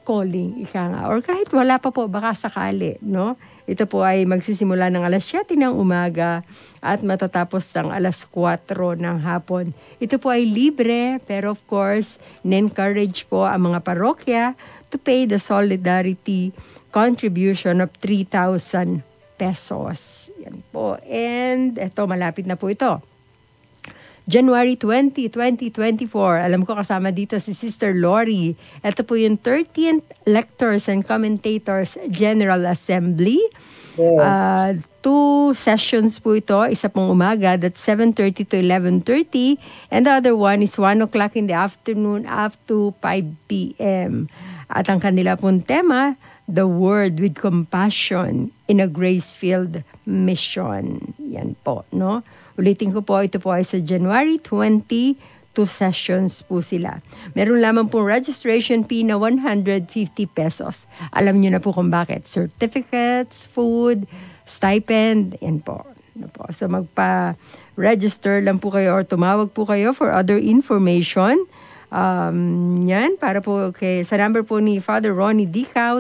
calling, ika nga. Or kahit wala pa po, baka sakali, no? Ito po ay magsisimula ng alas 7 ng umaga at matatapos ng alas 4 ng hapon. Ito po ay libre, pero of course, in-encourage po ang mga parokya to pay the solidarity contribution of 3,000 pesos. Yan po. And ito, malapit na po ito. January 20, 2024. Alam ko kasama dito si Sister Lori. Ito po yung 13th Lectors and Commentators General Assembly. 2 sessions po ito. Isa pong umaga, that's 7:30 to 11:30. And the other one is 1 o'clock in the afternoon up to 5 p.m. At ang kanila pong tema, The Word with Compassion in a Grace-Filled Mission. Yan po, no? Ulitin ko po, ito po ay sa January 20, 2 sessions po sila. Meron lamang po registration fee na 150 pesos. Alam niyo na po kung bakit. Certificates, food, stipend, yan po. So magpa-register lang po kayo or tumawag po kayo for other information. Yan, para po sa number po ni Father Ronnie Dicao,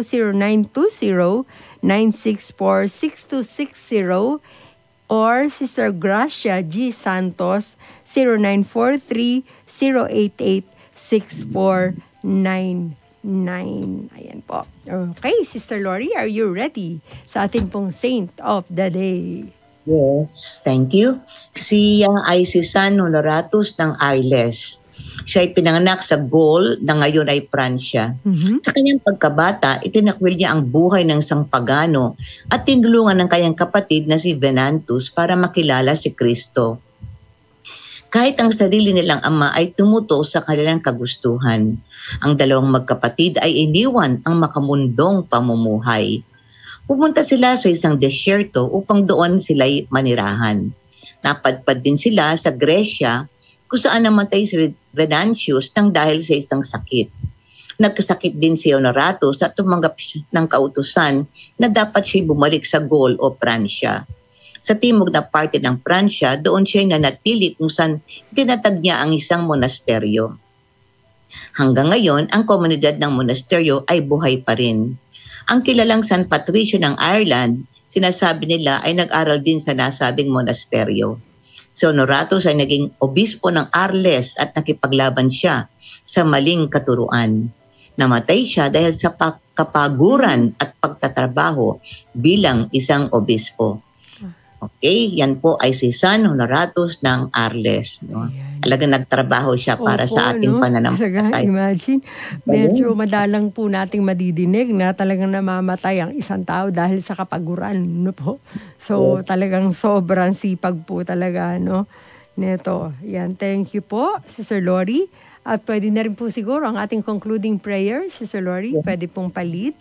0920-964-6260, or Sister Gracia G. Santos, 0943-088-6499. Ayan po. Okay, Sister Lori, are you ready sa ating pong Saint of the Day? Yes, thank you. Siya ay si San Honoratus ng Arles. Siya ay pinanganak sa Gaul na ngayon ay Pransya. Sa kanyang pagkabata, itinakwil niya ang buhay ng isang pagano at tinulungan ng kanyang kapatid na si Venantus para makilala si Kristo. Kahit ang sarili nilang ama ay tumuto sa kanilang kagustuhan, ang dalawang magkapatid ay iniwan ang makamundong pamumuhay. Pumunta sila sa isang desyerto upang doon sila'y manirahan. Napadpad din sila sa Gresya kung saan namatay si Venantius nang dahil sa isang sakit. Nagkasakit din si Honoratus at tumanggap ng kautusan na dapat siya bumalik sa Gaul o Pransya. Sa timog na parte ng Pransya, doon siya nanatili kung saan tinatag niya ang isang monasteryo. Hanggang ngayon, ang komunidad ng monasteryo ay buhay pa rin. Ang kilalang San Patricio ng Ireland, sinasabi nila ay nag-aral din sa nasabing monasteryo. Si Honoratus ay naging obispo ng Arles at nakipaglaban siya sa maling katuruan. Namatay siya dahil sa kapaguran at pagtatrabaho bilang isang obispo. Okay, yan po ay si San Honoratus ng Arles. No? Talagang nagtrabaho siya para sa ating pananampalataya. Imagine, medyo madalang po nating madidinig na talagang namamatay ang isang tao dahil sa kapaguran. No po? So talagang sobrang sipag po talaga, no? Neto. Yan, thank you po, Sister Lori. At pwede na rin po siguro ang ating concluding prayer, Sister Lori. Pwede pong palit.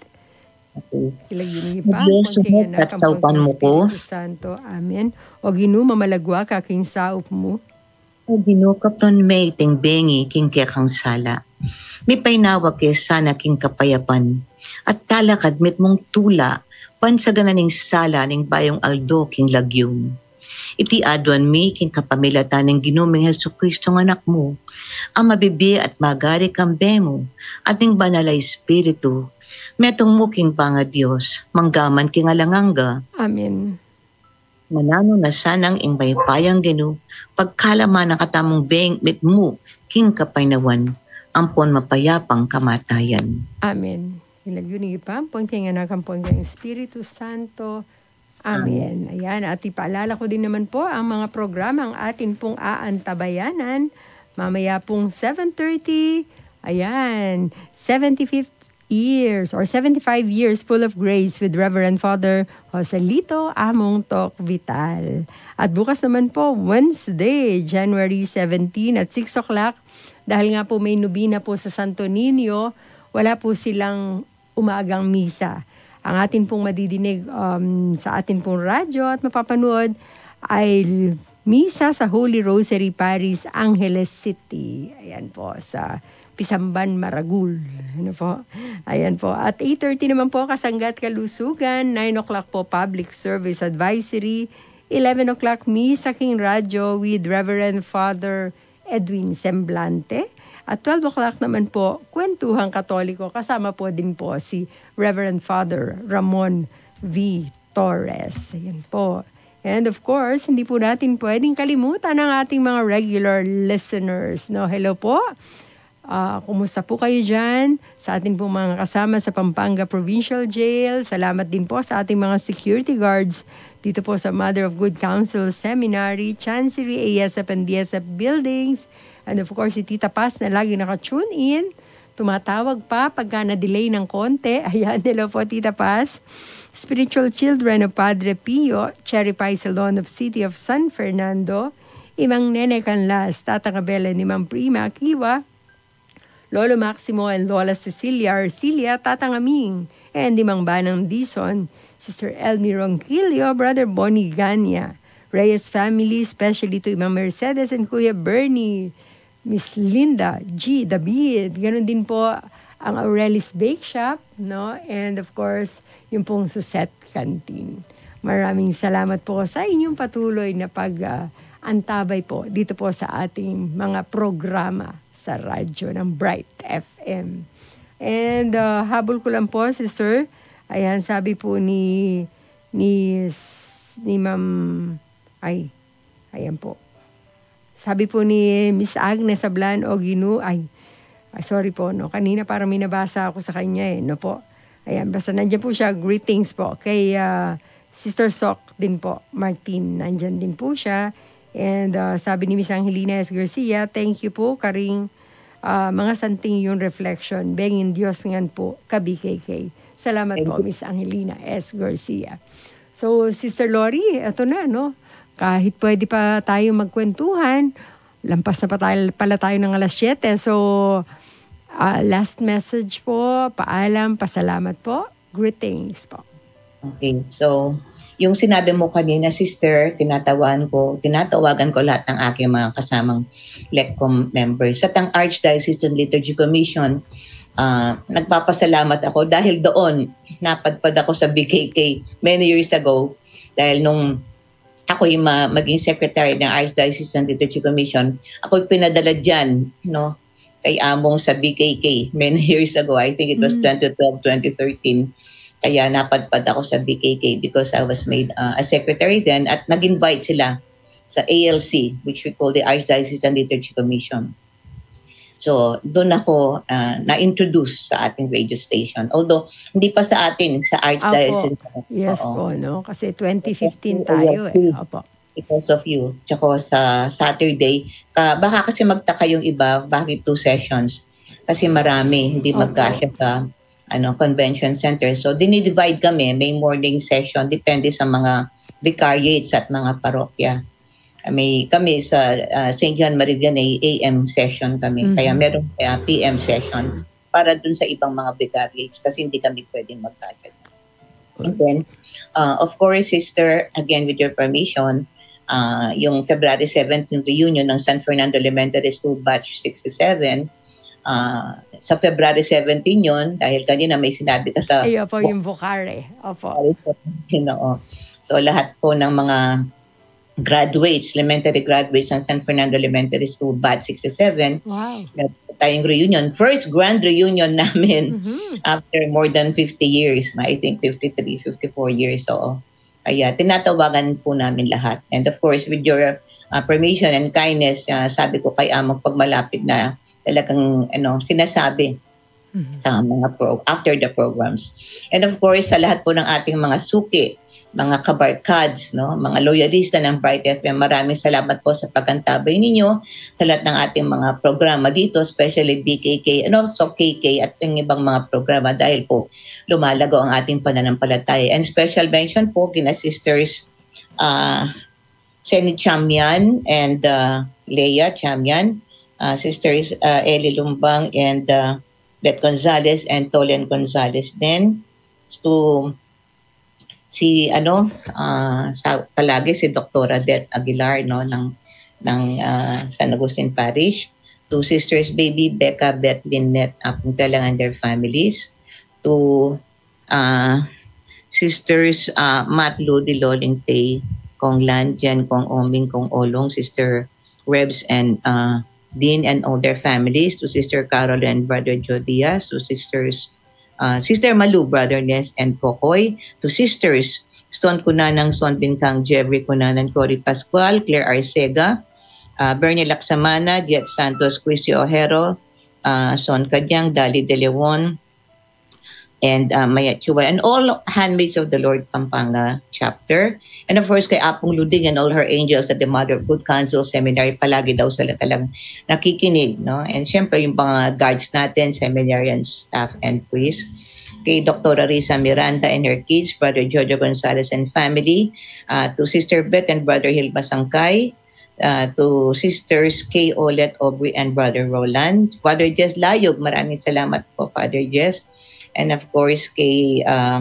Diyos, at saupan mo ko. Santo. Amen. O Ginoo, mamalagwa kaking saup mo. O Ginoo, kapton may tingbengi king kekang sala. May painawag kay sana king kapayapan. At talakad mit mong tula, pansaganan ning sala ning bayong aldo king lagyum. Iti aduan mi king kapamilatan ng Ginoong Jesucristo ng anak mo, ang mabibi at magari kambe mo, at ning banal na Espiritu, metong muking panga Diyos, manggaman king alanganga. Amen. Manano na sanang ing baypayang Ginoo, pagkalaman ng katamong beng mit mo, king kapainawan, ampon mapayapang kamatayan. Amen. Ilagyo ni Ipampon, king anak ampon kang Espiritu Santo. Amen. Ayan, at ipaalala ko din naman po ang mga programa ang atin pong aantabayanan. Mamaya pong 7:30, ayan, 75th years or 75 years full of grace with Reverend Father Joselito Among Tok Vital. At bukas naman po, Wednesday, January 17 at 6 o'clock, dahil nga po may nobina po sa Santo Niño, wala po silang umagang misa. Ang atin pong madidinig sa atin pong radyo at mapapanood ay misa sa Holy Rosary Parish, Angeles City. Ayan po, sa Pisamban, Maragul. Ano po? Ayan po. At 8:30 naman po, Kasanggat Kalusugan. 9 o'clock po, Public Service Advisory. 11 o'clock, Misa King Radio with Reverend Father Edwin Semblante. At 12 o'clock naman po, Kwentuhang Katoliko. Kasama po din po si Reverend Father Ramon V. Torres. Ayan po. And of course, hindi po natin pwedeng kalimutan ang ating mga regular listeners. No? Hello po. Kumusta po kayo dyan? Sa ating po mga kasama sa Pampanga Provincial Jail. Salamat din po sa ating mga security guards dito po sa Mother of Good Counsel Seminary, Chancery, ASF and DSF buildings. And of course, si Tita Paz na lagi naka-tune in. Tumatawag pa pagka na-delay ng konti. Ayan, hello po Tita Paz. Spiritual Children of Padre Pio, Cherry Pie Salon of City of San Fernando, Imang Nene Canlas, Tata Cabela ni Ma'am Prima Kiwa, Lolo Maximo and Lola Cecilia Arcilia, Tata Aming, and Imang Banang Dison, Sister Elmi Ronquillo, Brother Bonnie Ganya, Reyes family, especially to Imang Mercedes and Kuya Bernie, Miss Linda G. David, ganun din po ang Aurelius Bake Shop, no? And of course, yung pong Suset Canteen. Maraming salamat po sa inyong patuloy na pag-antabay po dito po sa ating mga programa sa radyo ng Bright FM. And habol ko lang po, sister, ayan, sabi po ni Ma'am, ayan po. Sabi po ni Miss Agnes Sablan Oginu, sorry po, no, kanina parang may nabasa ako sa kanya no po. Ayan, basta nandiyan po siya, greetings po. Kay Sister Sok din po, Martin, nandiyan din po siya. And sabi ni Miss Angelina S. Garcia, thank you po, karing mga santing yung reflection. Bengin Diyos ngan po, ka-BKK. Salamat po, Miss Angelina S. Garcia. So, Sister Lori, ito na, no? Kahit pwede pa tayo magkwentuhan, lampas na pala tayo ng alas 7. So, last message po, paalam, pasalamat po, greetings po. Okay, so yung sinabi mo kanina, sister, tinatawagan ko lahat ng aking mga kasamang LECCOM members. At ang Archdiocesan Liturgy Commission, nagpapasalamat ako dahil doon napadpad ako sa BKK many years ago dahil nung ako yung maging secretary ng Archdiocesan Liturgy Commission, ako pinadala dyan, no, kay Among sa BKK many years ago. I think it was 2012, 2013. Kaya napadpad ako sa BKK because I was made a secretary then at nag-invite sila sa ALC, which we call the Archdiocesan Liturgy Commission. So, doon ako na-introduce sa ating radio station. Although, hindi pa sa atin, sa Archdiocese. Yes po, no? Kasi 2015 tayo Opo. Because of you. Tsaka sa Saturday, baka kasi magtaka yung iba, bakit 2 sessions? Kasi marami, hindi magkasya sa convention center. So, dinidivide kami. May morning session, depende sa mga vicariates at mga parokya. Kami sa St. John Marie Vianney, AM session kami. Kaya meron PM session para dun sa ibang mga vicariates kasi hindi kami pwedeng magkasya. And then, of course, sister, again with your permission, yung February 17 reunion ng San Fernando Elementary School Batch 67, sa February 17 yun, dahil kanina may sinabi ka sa... Ay, opo, yung vocare. Opo. So, lahat po ng mga graduates, elementary graduates ng San Fernando Elementary School Batch 67. Wow. Tayong reunion. First grand reunion namin after more than 50 years. I think 53, 54 years. So, kaya tinatawagan po namin lahat. And of course, with your permission and kindness, sabi ko kay Among pag malapit na talagang sinasabi sa mga after the programs. And of course, sa lahat po ng ating mga suki, mga kabarkads, mga loyalista ng Bright FM, maraming salamat po sa pagkantabay ninyo sa lahat ng ating mga programa dito, especially BKK and also KK at yung ibang mga programa dahil po lumalago ang ating pananampalataya. And special mention po kina Sisters Seni Chamian and Leia Chamian, Sisters Eli Lumbang and Bet Gonzalez and Tolen Gonzalez. Then, to palagi si Dr. Det Aguilar ng San Agustin Parish, to Sisters Baby Becca, Beth Lynette Apuntelang and their families, to Sisters Matt Ludi Loling Tay, Kong Lan, Jen, Kong Oming, Kong Olong, Sister Rebs and Dean and all their families, to Sister Carol and Brother Joe Diaz, to Sister Malu, Brother Nes and Kokoy, to Sisters Stone Kunanang, Son Binkang, Jeffrey Kunanan, Cory Pascual, Claire Arcega, Bernie Laksamana, Diet Santos, Christy Ojero, Son Kadyang, Dali De Leon, and Maya Chua, and all handmaids of the Lord Pampanga chapter. And of course, kay Apong Luding and all her angels at the Mother of Good Counsel Seminary, palagi daw sila talagang nakikinig, no? And syempre, yung mga guards natin, seminarian staff and priests, kay Dr. Risa Miranda and her kids, Brother Jojo Gonzalez and family, to Sister Beth and Brother Hilma Sangkay, to Sisters Kay Olet, Aubrey, and Brother Roland. Father Jess Layog, maraming salamat po, Father Jess. And of course, kay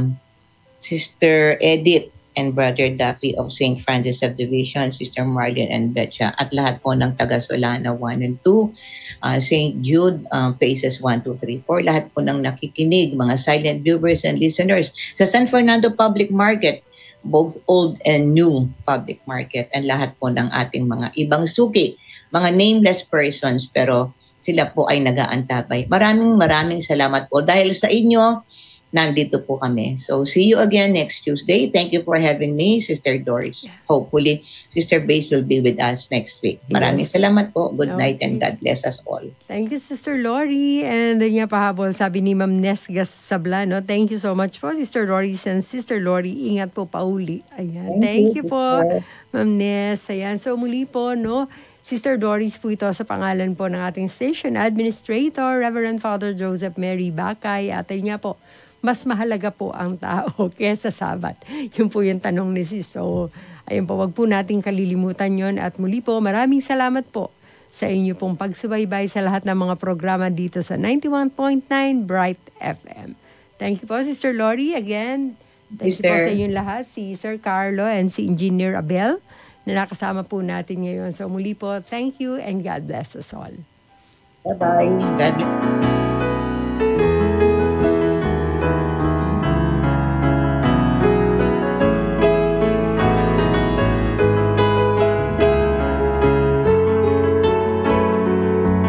Sister Edith and Brother Daffy of St. Francis Subdivision, Sister Marlene and Betcha, at lahat po ng taga Solana 1 and 2, St. Jude, Phases 1, 2, 3, 4, lahat po ng nakikinig, mga silent viewers and listeners sa San Fernando Public Market, both old and new public market, and lahat po ng ating mga ibang suki, mga nameless persons, pero sila po ay nag-aantabay. Maraming salamat po. Dahil sa inyo, nandito po kami. So, see you again next Tuesday. Thank you for having me, Sister Doris. Hopefully, Sister Bates will be with us next week. Maraming salamat po. Good night and God bless us all. Thank you, Sister Lori. And yun nga pahabol, sabi ni Ma'am Nesga Sabla, no? Thank you so much po, Sister Doris and Sister Lori. Ingat po pauli. Ayan. Thank you po, Ma'am Nes. Ayan. So, muli po, no? Sister Doris po ito sa pangalan po ng ating station administrator, Reverend Father Joseph Mary Bakay. At ayun nga po, mas mahalaga po ang tao kesa sabat. Yun po yung tanong ni Sis. So, ayun po, wag po nating kalilimutan yon. At muli po, maraming salamat po sa inyo pong pagsubaybay sa lahat ng mga programa dito sa 91.9 Bright FM. Thank you po, Sister Lori. Again, thank you po sa inyong lahat. Si Sir Carlo and si Engineer Abel na nakasama po natin ngayon. So muli po, thank you and God bless us all. Bye-bye. God bless.